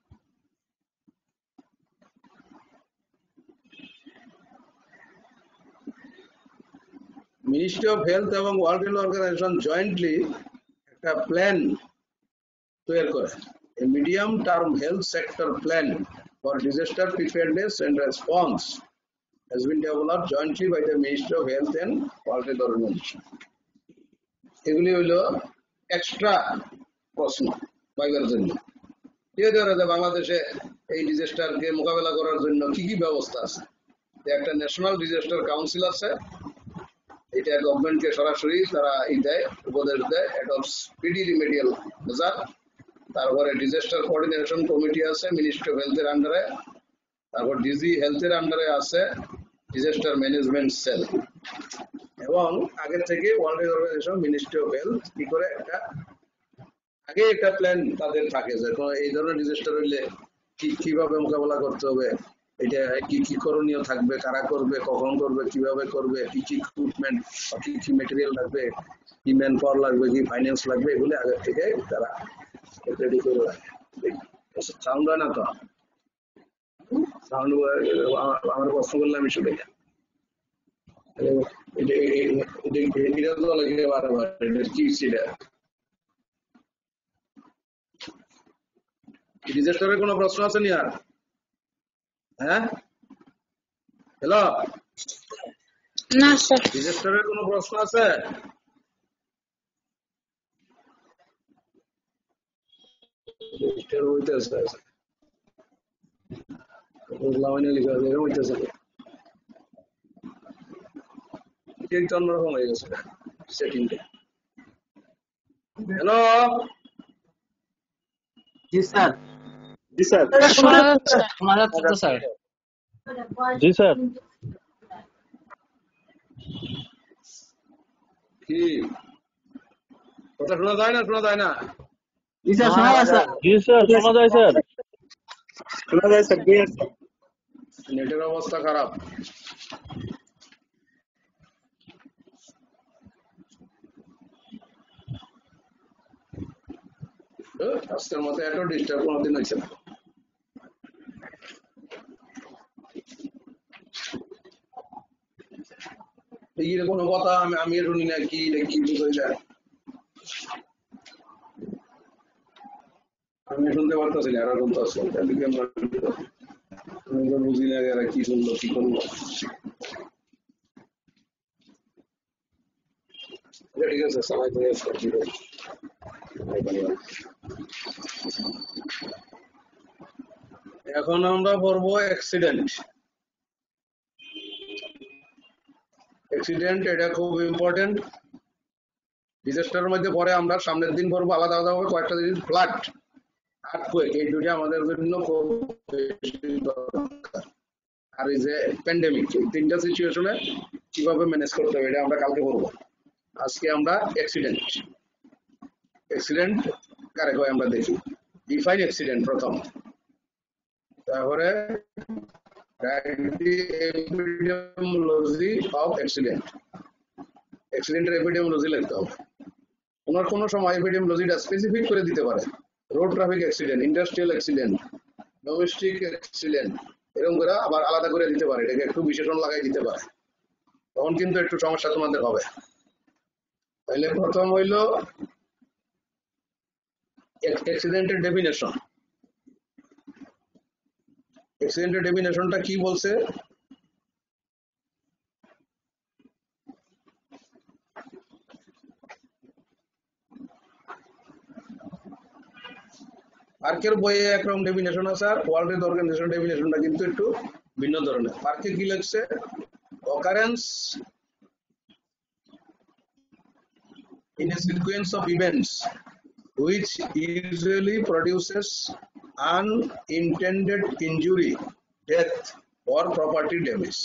মিনিস্ট্রি অফ হেলথ এবং ওয়ার্ল্ড হেলথ অর্গানাইজেশন জয়েন্টলি একটা প্ল্যান তৈরি করে, medium term health sector plan for disaster preparedness and response has been developed jointly by the Ministry of Health and World Health Organization. এগুলি হলো extra প্রশ্ন পাইবার জন্য। বাংলাদেশে এই ডিজাস্টারকে মোকাবেলা করার জন্য কি কি ব্যবস্থা আছে? একটা ন্যাশনাল ডিজাস্টার কাউন্সিল আছে, এটা গভর্নমেন্টকে সরাসরি তারা দেয়, উপদেশ দেয়, অ্যাডপ্টস স্পিডি রিমেডিয়াল মেজার। তারপরে ডিজাস্টার কোঅর্ডিনেশন কমিটি আছে মিনিস্ট্রি অফ হেলথের আন্ডারে। তারপর ডিজি হেলথের আন্ডারে আছে ডিজাস্টার ম্যানেজমেন্ট সেল। এবং আগের থেকে world health organization, ministry of health কি করে আগে একটা প্ল্যান তাদের থাকে, যে এই ধরনের ডিজাস্টার হইলে কিভাবে মোকাবেলা করতে হবে, এটা কি কি করণীয় থাকবে, কারা করবে, কখন করবে, কিভাবে করবে, কি কি ইকুইপমেন্ট, কি কি মেটেরিয়াল লাগবে, কি ম্যান পাওয়ার লাগবে, কি ফাইন্যান্স লাগবে, এগুলো আগের থেকে তারা রেডি করে রাখে। সাউন্ড হয় না তো? সাউন্ড আমার প্রশ্ন করলে আমি শুনে এটা তো লাগে বারবার এটা কি ছিল রেজিস্টারের কোনো প্রশ্ন আছে নি আর হ্যাঁ হ্যালো না স্যার। রেজিস্টারের কোনো প্রশ্ন আছে রেজিস্টার হইতেছে বুঝলাম না লিখা এরকম হইতেছে ঠিক অন্যরকম হয়ে গেছে সেটিংটা হ্যালো জি স্যার। জি স্যার। শোনা যাচ্ছে। শোনা যাচ্ছে তো স্যার। জি স্যার। কি কথা শোনা যায় না শোনা যায় না জি স্যার শোনা যাচ্ছে স্যার। জি স্যার, শোনা যায় স্যার। শোনা যায় স্যার, ক্লিয়ার। নেটের অবস্থা খারাপ আজকের মতো এত ডিস্টার্ব কোনোদিন হয়েছে না এই যে কোনো কথা আমি শুনি না কি কি বুঝে যায় আমি শুনতে পারতেছি না এরা শুনতে আসছে আমি তো বুঝি না এরা কি শুনলো কি করলো ঠিক আছে সবাই তো এখন আমরা পড়বো অ্যাক্সিডেন্ট অ্যাক্সিডেন্ট এটা খুব ইম্পর্টেন্ট ডিজাস্টারের মধ্যে পরে আমরা সামনের দিন পড়বো আলাদা আলাদা ভাবে কয়েকটা জিনিস ফ্লাড আর্থকুয়েক এই দুটো আমাদের জন্য খুব বেশি দরকার আর এই যে প্যান্ডেমিক এই তিনটা সিচুয়েশনে কিভাবে ম্যানেজ করতে হবে এটা আমরা কালকে করবো আজকে আমরা অ্যাক্সিডেন্ট অ্যাক্সিডেন্ট কারে কয় আমরা দেখি ডিফাইন অ্যাক্সিডেন্ট প্রথম তারপরে এপিডেমিওলজি অফ অ্যাক্সিডেন্ট অ্যাক্সিডেন্টের এপিডেমিওলজি লিখতে হবে ওনার কোনো সময় এপিডেমিওলজিটা স্পেসিফিক করে দিতে পারে road traffic accident industrial accident domestic accident এরকম করে আবার আলাদা করে দিতে পারে এটাকে একটু বিশেষণ লাগাই দিতে পারে তখন কিন্তু একটু সমস্যা তোমাদের হবে তাহলে প্রথম হইল অ্যাক্সিডেন্টের ডেফিনেশন অ্যাক্সিডেন্টের ডেফিনেশনটা কি বলছে পার্কের বইয়ে একরকম ডেফিনেশন আছে আর ওয়ার্ল্ড হেলথ অর্গানাইজেশন ডেফিনেশনটা কিন্তু একটু ভিন্ন ধরনের পার্কে কি লিখছে occurrence in a sequence of events which usually produces unintended injury, death, or property damage.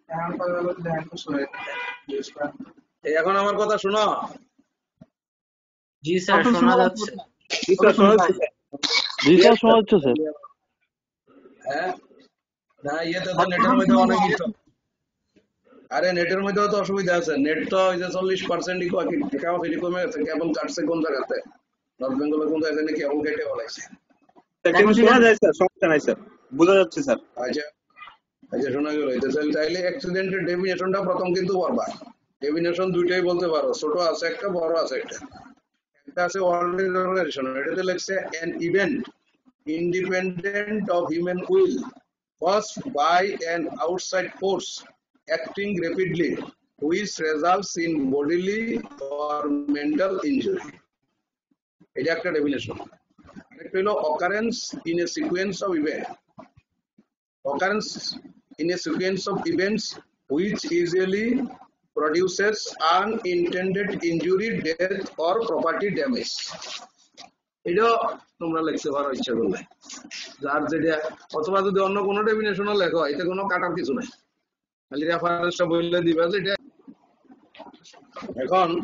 এখন আমার কথা শোনো জি স্যার শোনা যাচ্ছে। জি স্যার, শোনা যাচ্ছে স্যার। জি স্যার, শোনা যাচ্ছে স্যার। হ্যাঁ না ইয়েতে তো নেটের মধ্যে অনেক আরে নেটের মধ্যেও তো অসুবিধা আছে নেট তো ওই যে 40% ক্যাপাসিটি কমে গেছে কেবল কাটছে কোন জায়গাতে নর্থ বেঙ্গলে কোন জায়গায় কেবল কেটে বলাইছে কেমন শোনা যায় স্যার? সমস্যা নাই স্যার, বোঝা যাচ্ছে স্যার। আচ্ছা আচ্ছা শোনা গেল তাইলে অ্যাক্সিডেন্টের ডেফিনেশনটা প্রথম কিন্তু পারবা ডেফিনেশন দুইটাই বলতে পারো ছোট আছে একটা বড় আছে একটা আছে ওয়ার্ল্ড হেলথ অর্গানাইজেশন এটাতে লেখছে an event independent of human will caused by an outside force acting rapidly which results in bodily or mental injury এটা একটা ডেফিনেশন আরেকটা হলো occurrence in a sequence of events occurrence in a sequence of events which usually produces unintended injury, death or property damage. এটা তোমরা লিখতে পারো ইচ্ছা করলে যার যেটা অথবা যদি অন্য কোনো ডেফিনেশনও লেখো এতে কোনো কাটার কিছু নাই খালি রেফারেন্সটা বললে দিবা যে এটা এখন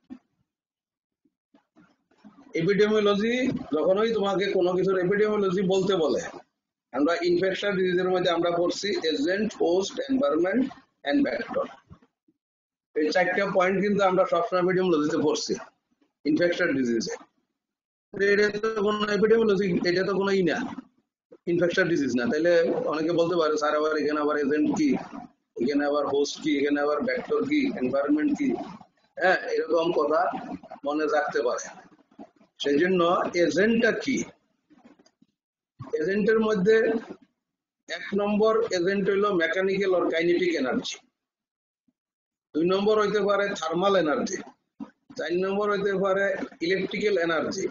এপিডেমিওলজি যখনই তোমাকে কোনো কিছুর এপিডেমিওলজি বলতে বলে আমরা ইনফেকশন ডিজিজের মধ্যে আমরা পড়ছি agent host environment and vector এই চারটা পয়েন্ট কিন্তু আমরা সবসময় এপিডেমিওলজিতে পড়ছি ইনফেকশন ডিজিজে এটা তো কোনো এপিডেমিওলজি এটা তো কোনো না ইনফেকশন ডিজিজ না তাইলে অনেকে বলতে পারে স্যার আবার এখানে আবার এজেন্ট কি এখানে আবার হোস্ট কি, এখানে আবার ভেক্টর কি, এনভায়রনমেন্ট কি, হ্যাঁ, এরকম কথা মনে রাখতে পারে। সেই জন্য এজেন্টটা কি? এজেন্টের মধ্যে 1 নম্বর এজেন্ট হইল মেকানিক্যাল অর কাইনেটিক এনার্জি, 2 নম্বর হইতে পারে থার্মাল এনার্জি, 4 নম্বর হইতে পারে ইলেকট্রিক্যাল এনার্জি,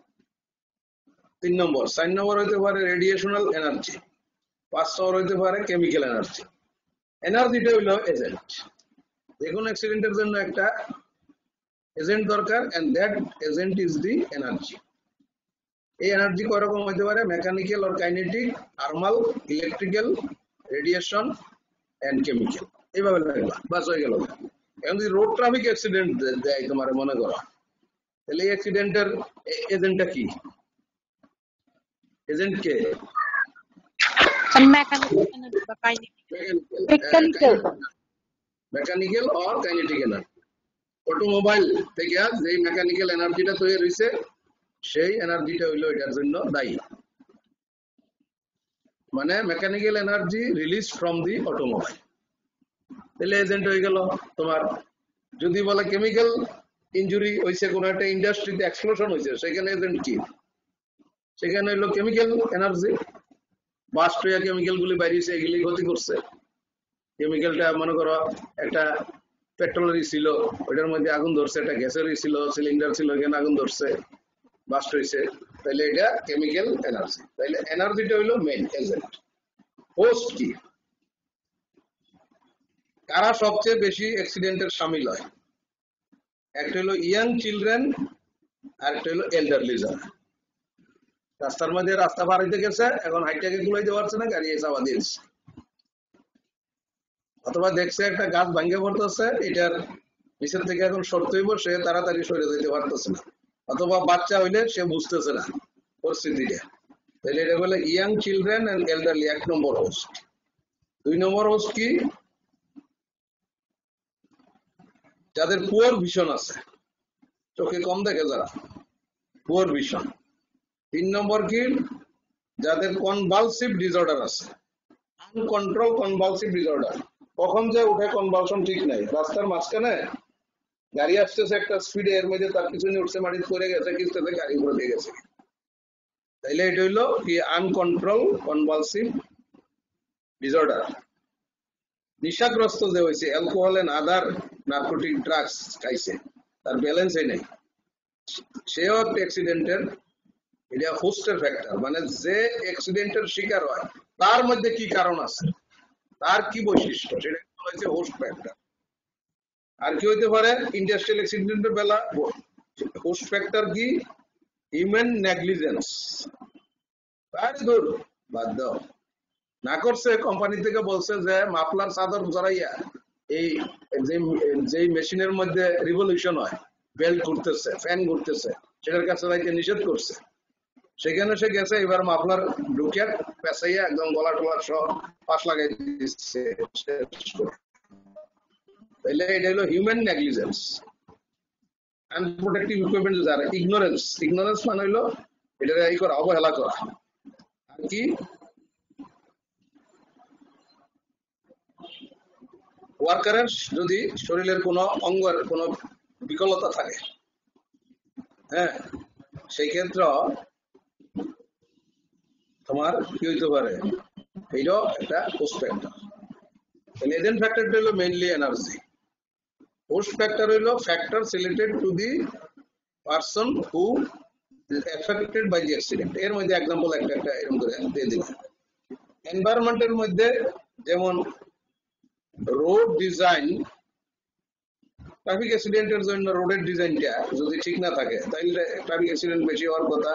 3 নম্বর 4 নম্বর হইতে পারে রেডিয়েশনাল এনার্জি, 5 নম্বর হইতে পারে কেমিক্যাল এনার্জি। এনার্জিটা হইল এজেন্ট। যে কোনো অ্যাক্সিডেন্টের জন্য একটা এজেন্ট দরকার, and that agent is the energy. এই এনার্জি কয় রকম হইতে পারে? Mechanical or kinetic, thermal, electrical, radiation and chemical. এইভাবে লাগবা, বাস হয়ে গেল। এখন যদি রোড ট্রাফিক অ্যাক্সিডেন্ট দেয় তোমার মনে করো, তাহলে এই অ্যাক্সিডেন্টের এজেন্টটা কি? এজেন্ট কে? Mechanical or kinetic energy. Automobile থেকে যে মেকানিক্যাল এনার্জিটা তৈরি হয়েছে, সেই এনার্জিটা হইলো এটার জন্য দায়ী। মানে mechanical energy release from the automobile, তাহলে এজেন্ট হয়ে গেল তোমার। যদি বলে কেমিক্যাল ইনজুরি হয়েছে, কোন একটা ইন্ডাস্ট্রিতে এক্সপ্লোশন হয়েছে, সেখানে এজেন্ট কি? সেখানে হইলো কেমিক্যাল এনার্জি, বাস্ট হইয়া কেমিক্যাল গুলি বাইরেছে, এগুলি ক্ষতি করছে। কেমিক্যালটা মনে করো একটা পেট্রোলেরই ছিল, ওইটার মধ্যে আগুন ধরছে, একটা গ্যাসেরই ছিল, সিলিন্ডার ছিল, এখানে আগুন ধরছে, বাস্ট হয়েছে, তাহলে এটা কেমিক্যাল এনার্জি। তাহলে এনার্জিটা হইলো মেইন এজেন্ট। হোস্ট কি? কারা সবচেয়ে বেশি অ্যাক্সিডেন্টের সামিল হয়? একটা হলো ইয়াং চিলড্রেন, আর একটা হলো এল্ডারলি যারা রাস্তার মধ্যে রাস্তা পার হইতে গেছে, এখন হাইটাকে গুলাইতে পারছে না, গাড়ি চাপা দিয়েছে, অথবা দেখছে একটা গাছ ভাঙ্গে পড়তেছে, এটার নিচের থেকে এখন সরতে হইব, সে তাড়াতাড়ি সরে যেতে পারতেছে না, অথবা বাচ্চা হইলে সে বুঝতেছে না পরিস্থিতিটা। তাহলে এটা বলে ইয়াং চিলড্রেন এন্ড এল্ডারলি, 1 নম্বর হোস্ট। 2 নম্বর হোস্ট কি? যাদের পুয়ার ভিশন আছে, চোখে কম দেখে যারা, পুয়ার ভিশন। 3 নম্বর কি? যাদের কনভালসিভ ডিসঅর্ডার আছে, আনকন্ট্রোল কনভালসিভ ডিসঅর্ডার, কখন যে উঠে কনভালশন ঠিক নাই, রাস্তার মাঝখানে গাড়ি আসতেছে একটা স্পিডে, এর মধ্যে তার পিছনে উঠছে, মাটিতে পড়ে গেছে, কিস্তিতে গাড়ি উপরে দিয়ে গেছে, তাইলে এটা হইলো কি? Uncontrolled convulsive disorder. নিশাগ্রস্ত যে হয়েছে, alcohol and other narcotic drugs খাইছে, তার ব্যালেন্সই নেই, সেও একটা অ্যাক্সিডেন্টের, এটা হোস্টের ফ্যাক্টর। মানে যে অ্যাক্সিডেন্টের শিকার হয়, তার মধ্যে কি কারণ আছে, তার কি বৈশিষ্ট্য, সেটা হচ্ছে হোস্ট ফ্যাক্টর। আর কি হইতে পারে ইন্ডাস্ট্রিয়াল অ্যাক্সিডেন্টের বেলা? হোস্ট ফ্যাক্টর কি? Human negligence. আরে দূর, বাদ দাও, না করছে, কোম্পানি থেকে বলছে যে মাফলার চাদর জড়াইয়া এই যে মেশিনের মধ্যে রিভলিউশন হয়, বেল্ট ঘুরতেছে, ফ্যান ঘুরতেছে, সেটার কাছে যাইতে নিষেধ করছে, সেখানে সে গেছে, এবার মাফলার ঢুকিয়া পেঁচাইয়া একদম গলা টলা সব পাশ লাগাই দিচ্ছে। তাহলে এটা হলো হিউম্যান নেগলিজেন্স। আনপ্রোটেক্টিভ ইকুইপমেন্ট যারা, ইগনোরেন্স, ইগনোরেন্স মানে হইলো এটা এই করা, অবহেলা করা। আর কি? ওয়ার্কারের যদি শরীরের কোনো অঙ্গের কোনো বিকলতা থাকে, হ্যাঁ, সেই ক্ষেত্রে তোমার কি হইতে পারে? এইটাও একটা হোস্ট ফ্যাক্টর। এজেন্ট ফ্যাক্টরটা হলো মেইনলি এনার্জি। হোস্ট ফ্যাক্টর হইলো factor related to the person who affected by the accident. এর মধ্যে এক্সাম্পল একটা একটা এরকম করে দিয়ে দিলাম। এনভায়রনমেন্টের মধ্যে যেমন রোড ডিজাইন, ট্রাফিক অ্যাক্সিডেন্টের জন্য রোডের ডিজাইনটা যদি ঠিক না থাকে, তাহলে ট্রাফিক অ্যাক্সিডেন্ট বেশি হওয়ার কথা।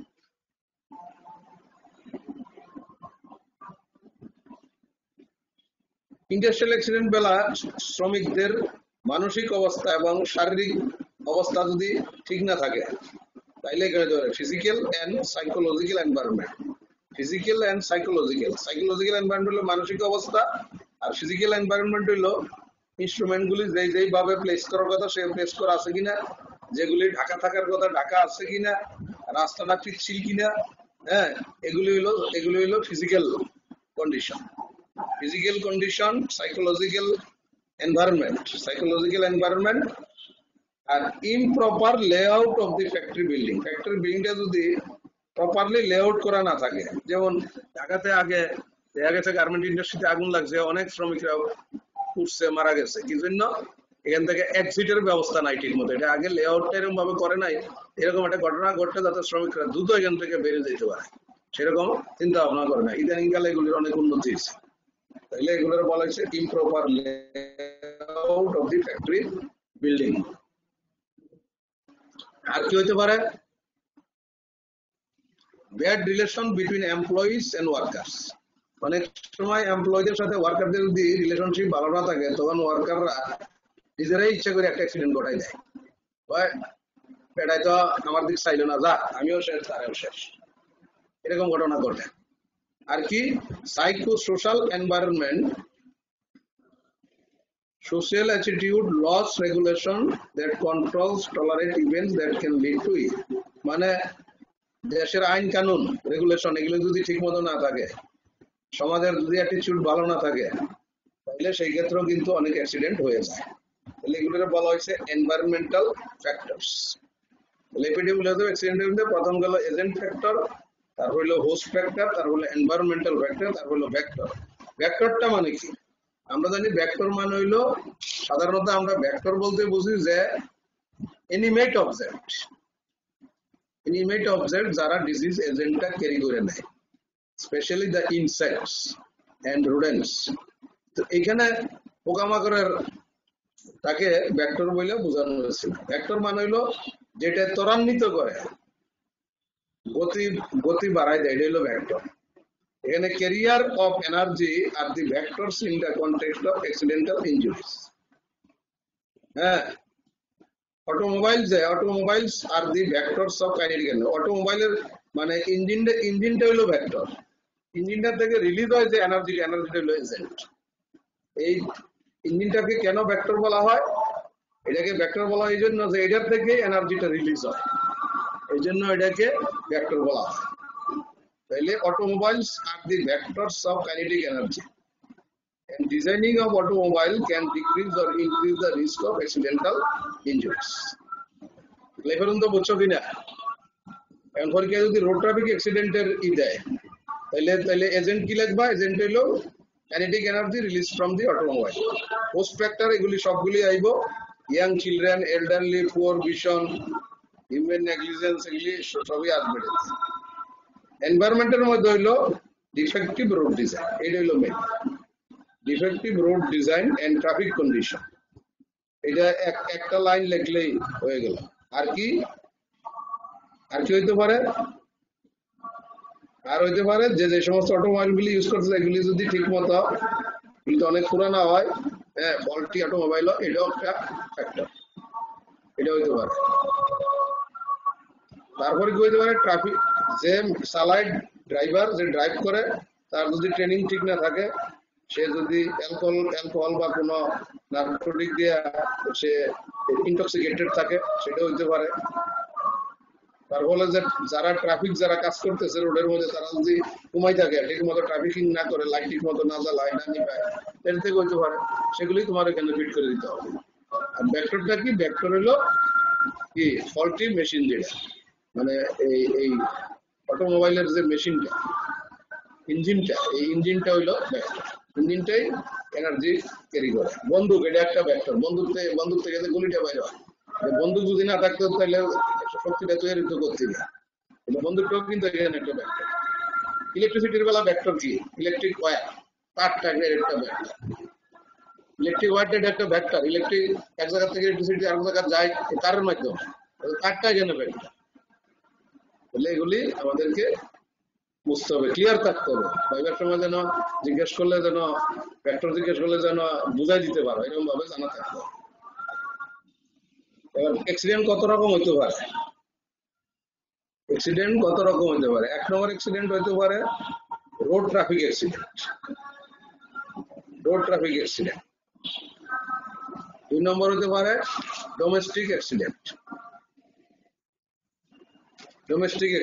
ইন্ডাস্ট্রিয়াল অ্যাক্সিডেন্ট বেলা শ্রমিকদের মানসিক অবস্থা এবং শারীরিক অবস্থা যদি ঠিক না থাকে, তাইলে physical and psychological environment. Physical and psychological, psychological environment হলো মানসিক অবস্থা, আর ফিজিক্যাল এনভায়রনমেন্ট হলো ইনস্ট্রুমেন্ট গুলি যেই ভাবে প্লেস করার কথা সে প্লেস করা আছে কিনা, যেগুলি ঢাকা থাকার কথা ঢাকা আছে কিনা, রাস্তাটা পিচ্ছিল কিনা, হ্যাঁ, এগুলি হইলো physical condition. physical condition, psychological environment, আর improper layout of the factory building. Factory buildingটা যদি প্রপারলি লেআউট করা না থাকে, যেমন ঢাকাতে আগে দেখা গেছে গার্মেন্ট ইন্ডাস্ট্রিতে আগুন লাগছে, অনেক শ্রমিকরা পুড়ছে, মারা গেছে, কি জন্য? এখান থেকে এক্সিটের ব্যবস্থা নাই ঠিক মতো। এটা আগে লেআউটটা এরকম ভাবে করে নাই, এরকম একটা ঘটনা ঘটে যাতে শ্রমিকরা দ্রুত এখান থেকে বেরিয়ে যেতে পারে, সেরকম চিন্তা ভাবনা করে না। ইদানিং কালে এগুলির অনেক উন্নতি হয়েছে। তাহলে এগুলোর বলা হয়েছে improper layout of the factory building. আর কি হইতে পারে? Bad relation between employees and workers. অনেক সময় এমপ্লয়ীদের সাথে ওয়ার্কারদের যদি রিলেশনশিপ ভালো না থাকে, তখন ওয়ার্কাররা নিজেরাই ইচ্ছা করে একটা অ্যাক্সিডেন্ট ঘটাই দেয়, এটাই তো আমার দিক চাইলো না, যা আমিও শেষ, তারাও শেষ, এরকম ঘটনা ঘটে। আর কি? Psycho social environment, social attitude, laws, regulation that controls tolerate events that can lead to it. মানে দেশের আইন কানুন রেগুলেশন এগুলো যদি ঠিক মতো না থাকে, সমাজের যদি অ্যাটিটিউড ভালো না থাকে, তাহলে সেই ক্ষেত্রেও কিন্তু অনেক অ্যাক্সিডেন্ট হয়ে যায়। তাহলে এগুলোকে বলা হয়েছে এনভায়রনমেন্টাল ফ্যাক্টরস। তাহলে এপিডেমিওলজি অ্যাক্সিডেন্টের মধ্যে প্রথম গেল এজেন্ট ফ্যাক্টর, তারপর হলো হোস্ট ফ্যাক্টর, তারপর হলো এনভায়রনমেন্টাল ফ্যাক্টর, তারপর হলো ভেক্টর। ভেক্টরটা মানে কি? আমরা জানি ভেক্টর মানে হইলো, সাধারণত আমরা ভেক্টর বলতে বুঝি যে এনিমেট অবজেক্ট, যারা ডিজিজ এজেন্টটা ক্যারি করে নেয়, specially the insects and rodents. তো এখানে পোকামাকড়ের তাকে ভেক্টর বলে বোঝানো হয়েছিল। ভেক্টর মানে হইলো যেটা ত্বরান্বিত করে, গতি বাড়ায় দেয়, এটা হইলো ভেক্টর। এখানে ক্যারিয়ার অফ এনার্জি আর the vectors in the context of accidental injuries. হ্যাঁ, অটোমোবাইলস আর the vectors of kinetic energy. অটোমোবাইলের মানে ইঞ্জিনটা হলো ভেক্টর, ইঞ্জিনটা থেকে রিলিজ হয় যে এনার্জিটা হলো এজেন্ট। এই ইঞ্জিনটাকে কেন ভেক্টর বলা হয়? এটাকে ভেক্টর বলা হয় এই জন্য যে এটার থেকে এনার্জিটা রিলিজ হয়, এই জন্য এটাকে ভেক্টর বলা হয়। তাহলে automobiles are the vectors of kinetic energy, and designing of automobile can decrease or increase the risk of accidental injuries. লেখরুন তো বুঝছো কিনা? এখন পরীক্ষায় যদি রোড ট্রাফিক অ্যাক্সিডেন্টের দেয়, তাহলে এজেন্ট কি লিখবা? এজেন্ট হলো kinetic energy release from the automobile. Host factor এগুলি সবগুলি আইব, young children, elderly, poor vision, human negligence, এগুলি সবই আসবে। এনভায়রনমেন্টের মধ্যে হইলো ডিফেক্টিভ রোড ডিজাইন, এটা হইলো main. Defective road design and traffic condition, এটা একটা লাইন লিখলেই হয়ে গেল। আর কি হইতে পারে? আর হইতে পারে যে সমস্ত অটোমোবাইল গুলি ইউজ করতেছে এগুলি যদি ঠিক মতো, কিন্তু অনেক পুরানো হয়, হ্যাঁ, ফল্টি অটোমোবাইল, এটাও একটা ফ্যাক্টর, এটা হইতে পারে। তারপরে কি হইতে পারে? ট্রাফিক যে চালায়, ড্রাইভার যে ড্রাইভ করে, তার যদি ট্রেনিং ঠিক না থাকে, সে যদি অ্যালকোহল বা কোনো নার্কোটিক দিয়ে সে ইনটক্সিকেটেড থাকে, সেটা হইতে পারে। তার ফলে যে যারা কাজ করতেছে রোডের মধ্যে, তারা যদি ঘুমাই থাকে, ঠিক মতো ট্রাফিকিং না করে, লাইট ঠিক মতো না জ্বালায়, না নিপায়, এর থেকে হইতে পারে। সেগুলি তোমার এখানে ফিট করে দিতে হবে। আর ভেক্টরটা কি? ভেক্টর হলো কি? ফল্টি মেশিন, যেটা মানে এই অটোমোবাইলের যে মেশিনটা, ইঞ্জিনটা, এই ইঞ্জিনটা হইলো ভেক্টর। ইঞ্জিনটাই এনার্জি ক্যারি করে। বন্দুক, এটা একটা ভেক্টর। বন্দুক থেকে যে গুলিটা বাইরে হয়, বন্দুক যদি না থাকতো তাহলে শক্তিটা তৈরি করতে গিয়ে, বন্দুকটাও কিন্তু এখানে একটা ভেক্টর। ইলেকট্রিসিটির বেলা ভেক্টর কি? ইলেকট্রিক ওয়্যার, তারটা একটা ভেক্টর। ইলেকট্রিক ওয়্যারটা একটা ভেক্টর। ইলেকট্রিক এক জায়গা থেকে ইলেকট্রিসিটি আরেক জায়গায় যায় তারের মাধ্যমে, তারটা এখানে ভেক্টর। তাহলে এগুলি আমাদেরকে বুঝতে হবে, ক্লিয়ার থাকতে হবে। ভাইবার সময় যেন জিজ্ঞেস করলে যেন ভেক্টর জিজ্ঞেস করলে যেন বুঝাই দিতে পারো, এরকম ভাবে জানা থাকতে হবে। এবার অ্যাক্সিডেন্ট কত রকম হইতে পারে? অ্যাক্সিডেন্ট কত রকম হইতে পারে? 1 নম্বর অ্যাক্সিডেন্ট হইতে পারে রোড ট্রাফিক অ্যাক্সিডেন্ট। 2 নম্বর হইতে পারে ডোমেস্টিক অ্যাক্সিডেন্ট।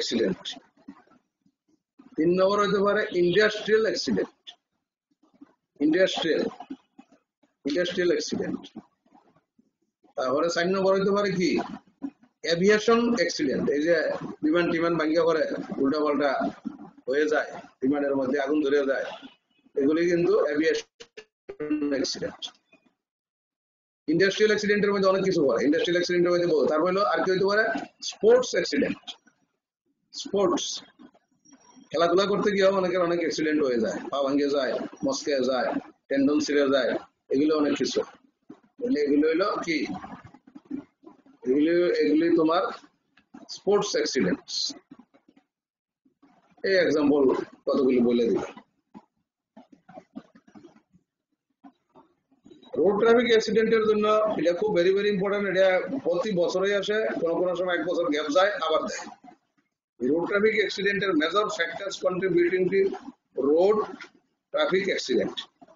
3 নম্বর হইতে পারে ইন্ডাস্ট্রিয়াল অ্যাক্সিডেন্ট। Industrial accident. তারপরে 4 নম্বর হইতে পারে কি এভিয়েশন অ্যাক্সিডেন্ট, এই যে বিমান টিমান ভাঙ্গা করে উল্টা পাল্টা হয়ে যায়, বিমানের মধ্যে আগুন ধরে যায়, এগুলি কিন্তু এভিয়েশন অ্যাক্সিডেন্ট। ইন্ডাস্ট্রিয়াল অ্যাক্সিডেন্টের মধ্যে অনেক কিছু হয়, ইন্ডাস্ট্রিয়াল অ্যাক্সিডেন্টের মধ্যে তারপর হলো আর কি হইতে পারে স্পোর্টস অ্যাক্সিডেন্ট। স্পোর্টস খেলাধুলা করতে গিয়ে অনেকের অনেক অ্যাক্সিডেন্ট হয়ে যায়, পা ভাঙ্গে যায়, মস্কে যায়, টেন্ডন ছিঁড়ে যায়, এগুলো অনেক কিছু। এগুলো হইলো কি এগুলি তোমার স্পোর্টস অ্যাক্সিডেন্টস। এই এক্সাম্পল কতগুলি বলে দিল। রোড ট্রাফিক অ্যাক্সিডেন্টের জন্য এটা খুব ভেরি ভেরি ইম্পর্টেন্ট, এটা প্রতি বছরই আসে, কোনো কোনো সময় 1 বছর গ্যাপ যায় আবার দেয়। রোড ট্রাফিক অ্যাক্সিডেন্টের major factors contributing to road traffic accident.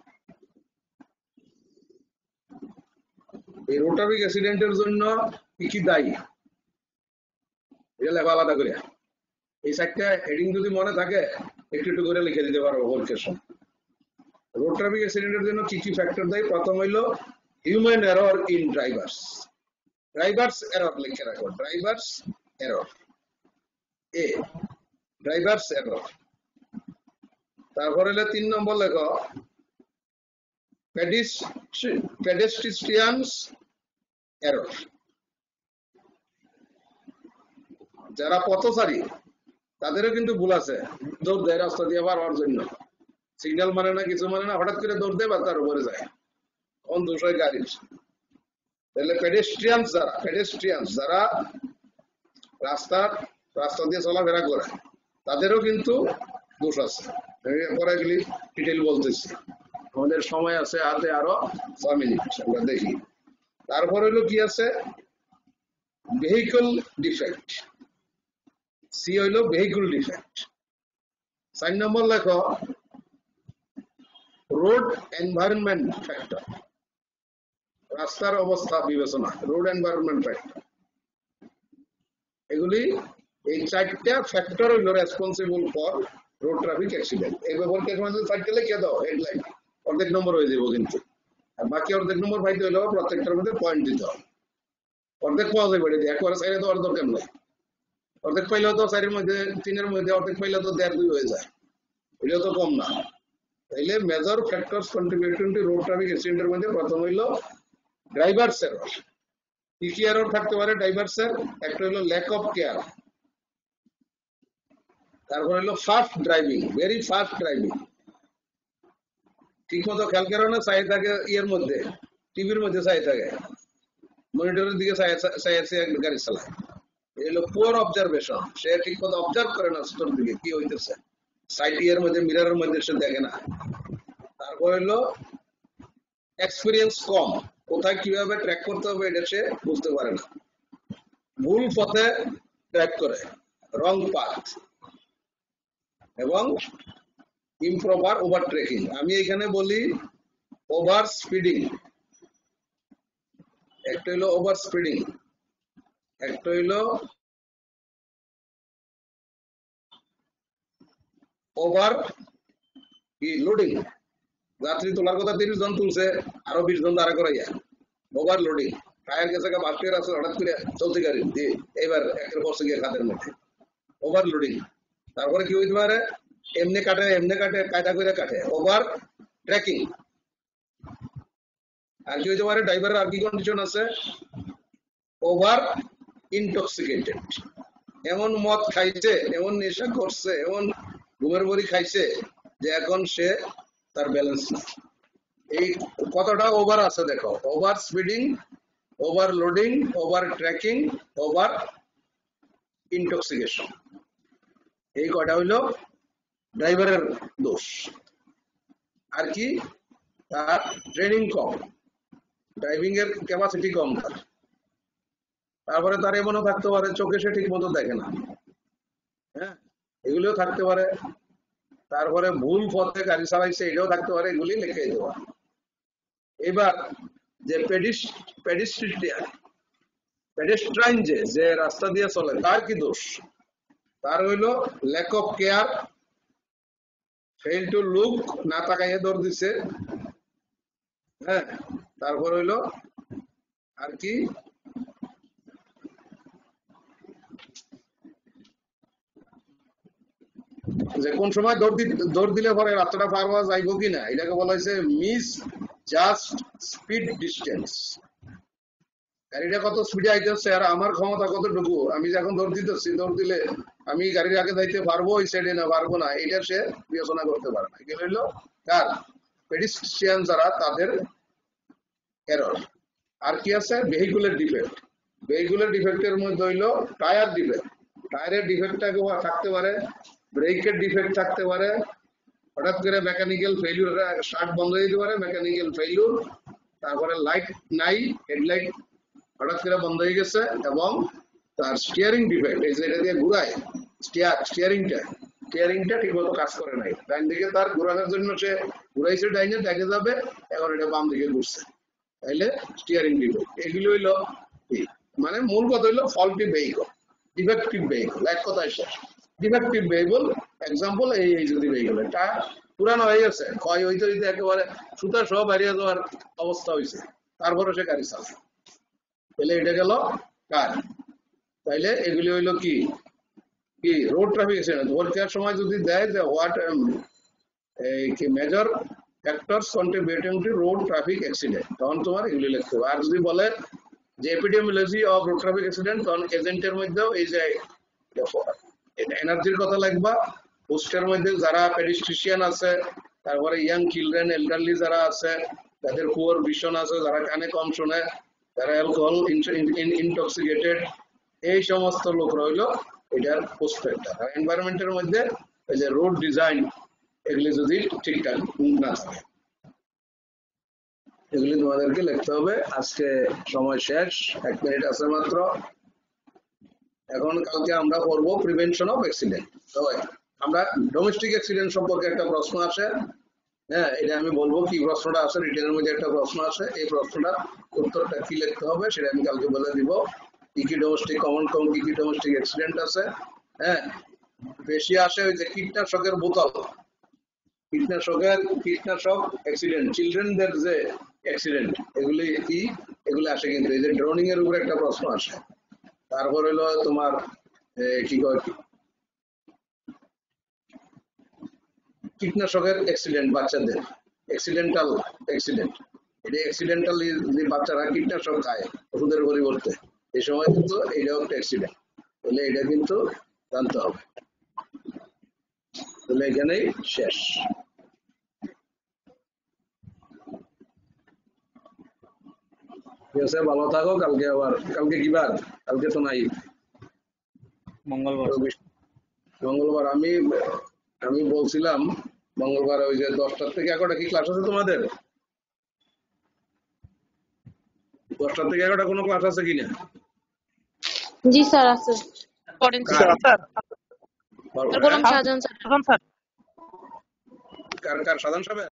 এই রোড ট্রাফিক অ্যাক্সিডেন্টের জন্য কি কি দায়ী এটা লেখা আলাদা করে। এই 4টা হেডিং যদি মনে থাকে একটু একটু করে লিখে দিতে পারবো পরীক্ষার সময়। রোড ট্রাফিক অ্যাক্সিডেন্টের জন্য কি কি ফ্যাক্টর দায়ী? প্রথম হইলো human error in drivers error লিখে রাখো, drivers error, A drivers error. তারপর হলো 3 নম্বর লেখো পেডেস্ট্রিয়ানস এরর, যারা পথচারী তাদেরও কিন্তু ভুল আছে, দৌড় দেয় রাস্তা দিয়ে পার জন্য, সিগন্যাল মানে না, কিছু মানে না, হঠাৎ করে দৌড় দেয় বা তার উপরে যায়, কোন দোষ হয় গাড়ির। তাহলে পেডেস্ট্রিয়ানস যারা রাস্তা দিয়ে চলাফেরা করে তাদেরও কিন্তু দোষ আছে। পরে এগুলি ডিটেল বলতেছি, আমাদের সময় আছে হাতে আরো 6 মিনিট, আমরা দেখি। তারপর হলো কি আছে ভেহিকল ডিফেক্ট, সি হইল ভেহিকল ডিফেক্ট। 4 নম্বর লেখো রোড এনভায়রনমেন্ট ফ্যাক্টর, রাস্তার অবস্থা বিবেচনা, রোড এনভায়রনমেন্ট ফ্যাক্টর। এগুলি এই 4টা ফ্যাক্টর হইল responsible for road traffic accident. এই পরীক্ষার সময় 4টা লিখে দাও হেডলাইন, অর্ধেক নম্বর হয়ে যাবো কিন্তু। আর বাকি অর্ধেক নম্বর পাইতে হইলেও প্রত্যেকটার মধ্যে পয়েন্ট দিতে হবে, অর্ধেক পাওয়া যাবে, একবারে চাইলে তো আর দরকার নাই, অর্ধেক পাইলেও তো 4-এর মধ্যে 3-এর মধ্যে অর্ধেক পাইলেও তো 1.5-2 হয়ে যায়, এটাও তো কম না। তাইলে major factors contributing to road traffic অ্যাক্সিডেন্টের মধ্যে প্রথম হইল ড্রাইভার্স এরর। কি কি এরর থাকতে পারে ড্রাইভার্সের? একটা হইলো ল্যাক অফ কেয়ার, তারপর হইলো fast driving, very fast driving, ঠিক মতো খেয়াল করে না, চাই থাকে ইয়ের মধ্যে, টিভির মধ্যে চাই থাকে, মনিটরের দিকে গাড়ি চালায়। এই হলো পুয়ার অবজারভেশন, সে ঠিক মতো অবজার্ভ করে না রাস্তার দিকে কি হইতেছে, সাইড ইয়ের মধ্যে মিররের মধ্যে সে দেখে না। তারপর হইলো এক্সপিরিয়েন্স কম, কোথায় কিভাবে ট্র্যাক করতে হবে এটা সে বুঝতে পারে না, ভুল পথে ট্র্যাক করে, রং পাথ, এবং ইমপ্রপার ওভারটেকিং। আমি এখানে বলি ওভার স্পিডিং, একটা হইলো ওভার স্পিডিং, একটা হইলো ওভার লোডিং, যাত্রী তোলার কথা 30 জন তুলছে, আরো 20 জন দাঁড়া করাইয়া, ওভার লোডিং, টায়ার গেছে বাস্টের আছে, হঠাৎ করে চলতি গাড়ি এবার একটা বসে গিয়ে খাতের মধ্যে, ওভার লোডিং। তারপরে কি হইতে পারে এমনি কাটে কায়দা করে কাটে, ওভার ট্র্যাকিং। আর কি হইতে পারে ড্রাইভারের আর কি কন্ডিশন আছে, ওভার ইনটক্সিকেটেড, এমন মদ খাইছে, এমন নেশা করছে, এমন ঘুমের বড়ি খাইছে যে এখন সে তার ব্যালেন্স না। এই কতটা ওভার আছে দেখো, over speeding, over loading, over tracking, over intoxication, এই কয়টা হইলো ড্রাইভারের দোষ। আর কি তার ট্রেনিং কম, ড্রাইভিং এর ক্যাপাসিটি কম তার। তারপরে তার এমনও থাকতে পারে চোখে সে ঠিক মতো দেখে না, হ্যাঁ, এগুলিও থাকতে পারে। তারপরে ভুল পথে গাড়ি চালাইছে, এটাও থাকতে পারে, এগুলি লিখে দিতে পারে। এবার যে পেডেস্ট্রাইন যে রাস্তা দিয়ে চলে তার কি দোষ? তার হইলো lack of care, fail to look, না তাকাইয়ে দৌড় দিছে। হ্যাঁ, তারপর হইলো আর কি, যে কোন সময় দৌড় দিলে পরে রাস্তাটা পার হওয়া যাইব কিনা, এটাকে বলা হয়েছে মিস জাস্ট স্পিড ডিস্টেন্স। গাড়িটা কত স্পিডে আইতেছে আর আমার ক্ষমতা কতটুকু, আমি যখন দৌড় দিতেছি, দৌড় দিলে আমি গাড়ির আগে যাইতে পারবো ওই সাইডে না পারবো না, এটা সে বিবেচনা করতে পারে না। এগুলো হইলো কার, পেডিস্ট্রিয়ান যারা, তাদের এরর। আর কি আছে, ভেহিকুলার ডিফেক্ট। ভেহিকুলার ডিফেক্টের মধ্যে হইলো টায়ার ডিফেক্ট। টায়ারের ডিফেক্ট থাকতে পারে, ব্রেকের ডিফেক্ট থাকতে পারে, হঠাৎ করে মেকানিক্যাল ফেইলিউর, স্টার্ট বন্ধ হয়ে যেতে পারে, মেকানিক্যাল ফেইলিউর। তারপরে লাইট নাই, হেডলাইট হঠাৎ করে বন্ধ হয়ে গেছে, এবং তার স্টিয়ারিং ডিফেক্ট, এই যে এটা দিয়ে ঘুরায় স্টিয়ারিংটা ঠিক মতো কাজ করে নাই। ডাইন দিকে তার ঘুরানোর জন্য সে ঘুরাইছে ডাইনে, ডাইনে যাবে, এখন এটা বাম দিকে ঘুরছে, তাইলে স্টিয়ারিং ডিফেক্ট। এগুলো হইলো মানে মূল কথা হইলো ফল্টি ভেহিকল, ডিফেক্টিভ ভেহিকল, এক কথায় শেষ। ডিফেক্টিভ ভেহিকল এক্সাম্পল এই যদি ভেহিকল এটা পুরানো হয়ে গেছে, ক্ষয় হইতে হইতে একেবারে সুতা সহ বেরিয়ে যাওয়ার অবস্থা হয়েছে, তারপরে সে গাড়ি চালায়, তাহলে এটা গেল কার। তাইলে এগুলি হইলো কি কি রোড ট্রাফিক অ্যাক্সিডেন্ট। ভোট সময় যদি দেয় যে হোয়াট কি major factors contributing to road traffic accident, তখন তোমার এগুলি লিখতে হবে। আর যদি বলে যে epidemiology of road traffic accident, তখন এজেন্টের মধ্যেও এই যে এনার্জির কথা লাগবা। পোস্টের মধ্যে যারা পেডিস্ট্রিশিয়ান আছে, তারপরে ইয়াং চিলড্রেন, এল্ডারলি যারা আছে, যাদের পুয়ার ভিশন আছে, যারা কানে কম শোনে, যারা অ্যালকোহল ইনটক্সিকেটেড, এই সমস্ত লোক রইলো এটার পোস্টফ্যাক্টর। আর এনভায়রনমেন্টের মধ্যে এই যে রোড ডিজাইন, এগুলি যদি ঠিকঠাক না থাকে, এগুলি তোমাদেরকে লিখতে হবে। আজকে সময় শেষ, 1 মিনিট আছে মাত্র। এখন কালকে আমরা করবো প্রিভেনশন অফ অ্যাক্সিডেন্ট। সবাই আমরা ডোমেস্টিক অ্যাক্সিডেন্ট সম্পর্কে একটা প্রশ্ন আসে, হ্যাঁ, এটা আমি বলবো কি প্রশ্নটা আছে, রিটেনের মধ্যে একটা প্রশ্ন আসে, এই প্রশ্নটা উত্তরটা কি লিখতে হবে সেটা আমি কালকে বলে দিব। কি কি ডোমেস্টিক কমন কি কি ডোমেস্টিক অ্যাক্সিডেন্ট আছে। হ্যাঁ, বেশি আসে ওই যে কীটনাশকের বোতল, কীটনাশক অ্যাক্সিডেন্ট, চিলড্রেনদের যে অ্যাক্সিডেন্ট, এগুলি কি, এগুলি আসে কিন্তু। এই যে ড্রোনিং এর উপরে একটা প্রশ্ন আসে। তারপর হলো তোমার কি কয়, কীটনাশকের অ্যাক্সিডেন্ট, বাচ্চাদের অ্যাক্সিডেন্টাল অ্যাক্সিডেন্ট। এটা অ্যাক্সিডেন্টাল যে বাচ্চারা কীটনাশক খায় ওষুধের পরিবর্তে, এই সময় কিন্তু এটাও একটা অ্যাক্সিডেন্ট, তাহলে এটা কিন্তু জানতে হবে। তাহলে এখানেই শেষ। ঠিক আছে, ভালো থাকো। কালকে আবার, কালকে কি বার? কালকে তো নাই, মঙ্গলবার। আমি বলছিলাম মঙ্গলবার ওই যে 10টা থেকে 11টা কি ক্লাস আছে তোমাদের? 10টা থেকে 11টা কোনো ক্লাস আছে কিনা? জি স্যার আছে। পড়েন স্যার। কার গোলাম শাহজাহান স্যার। সাধারণ সভা?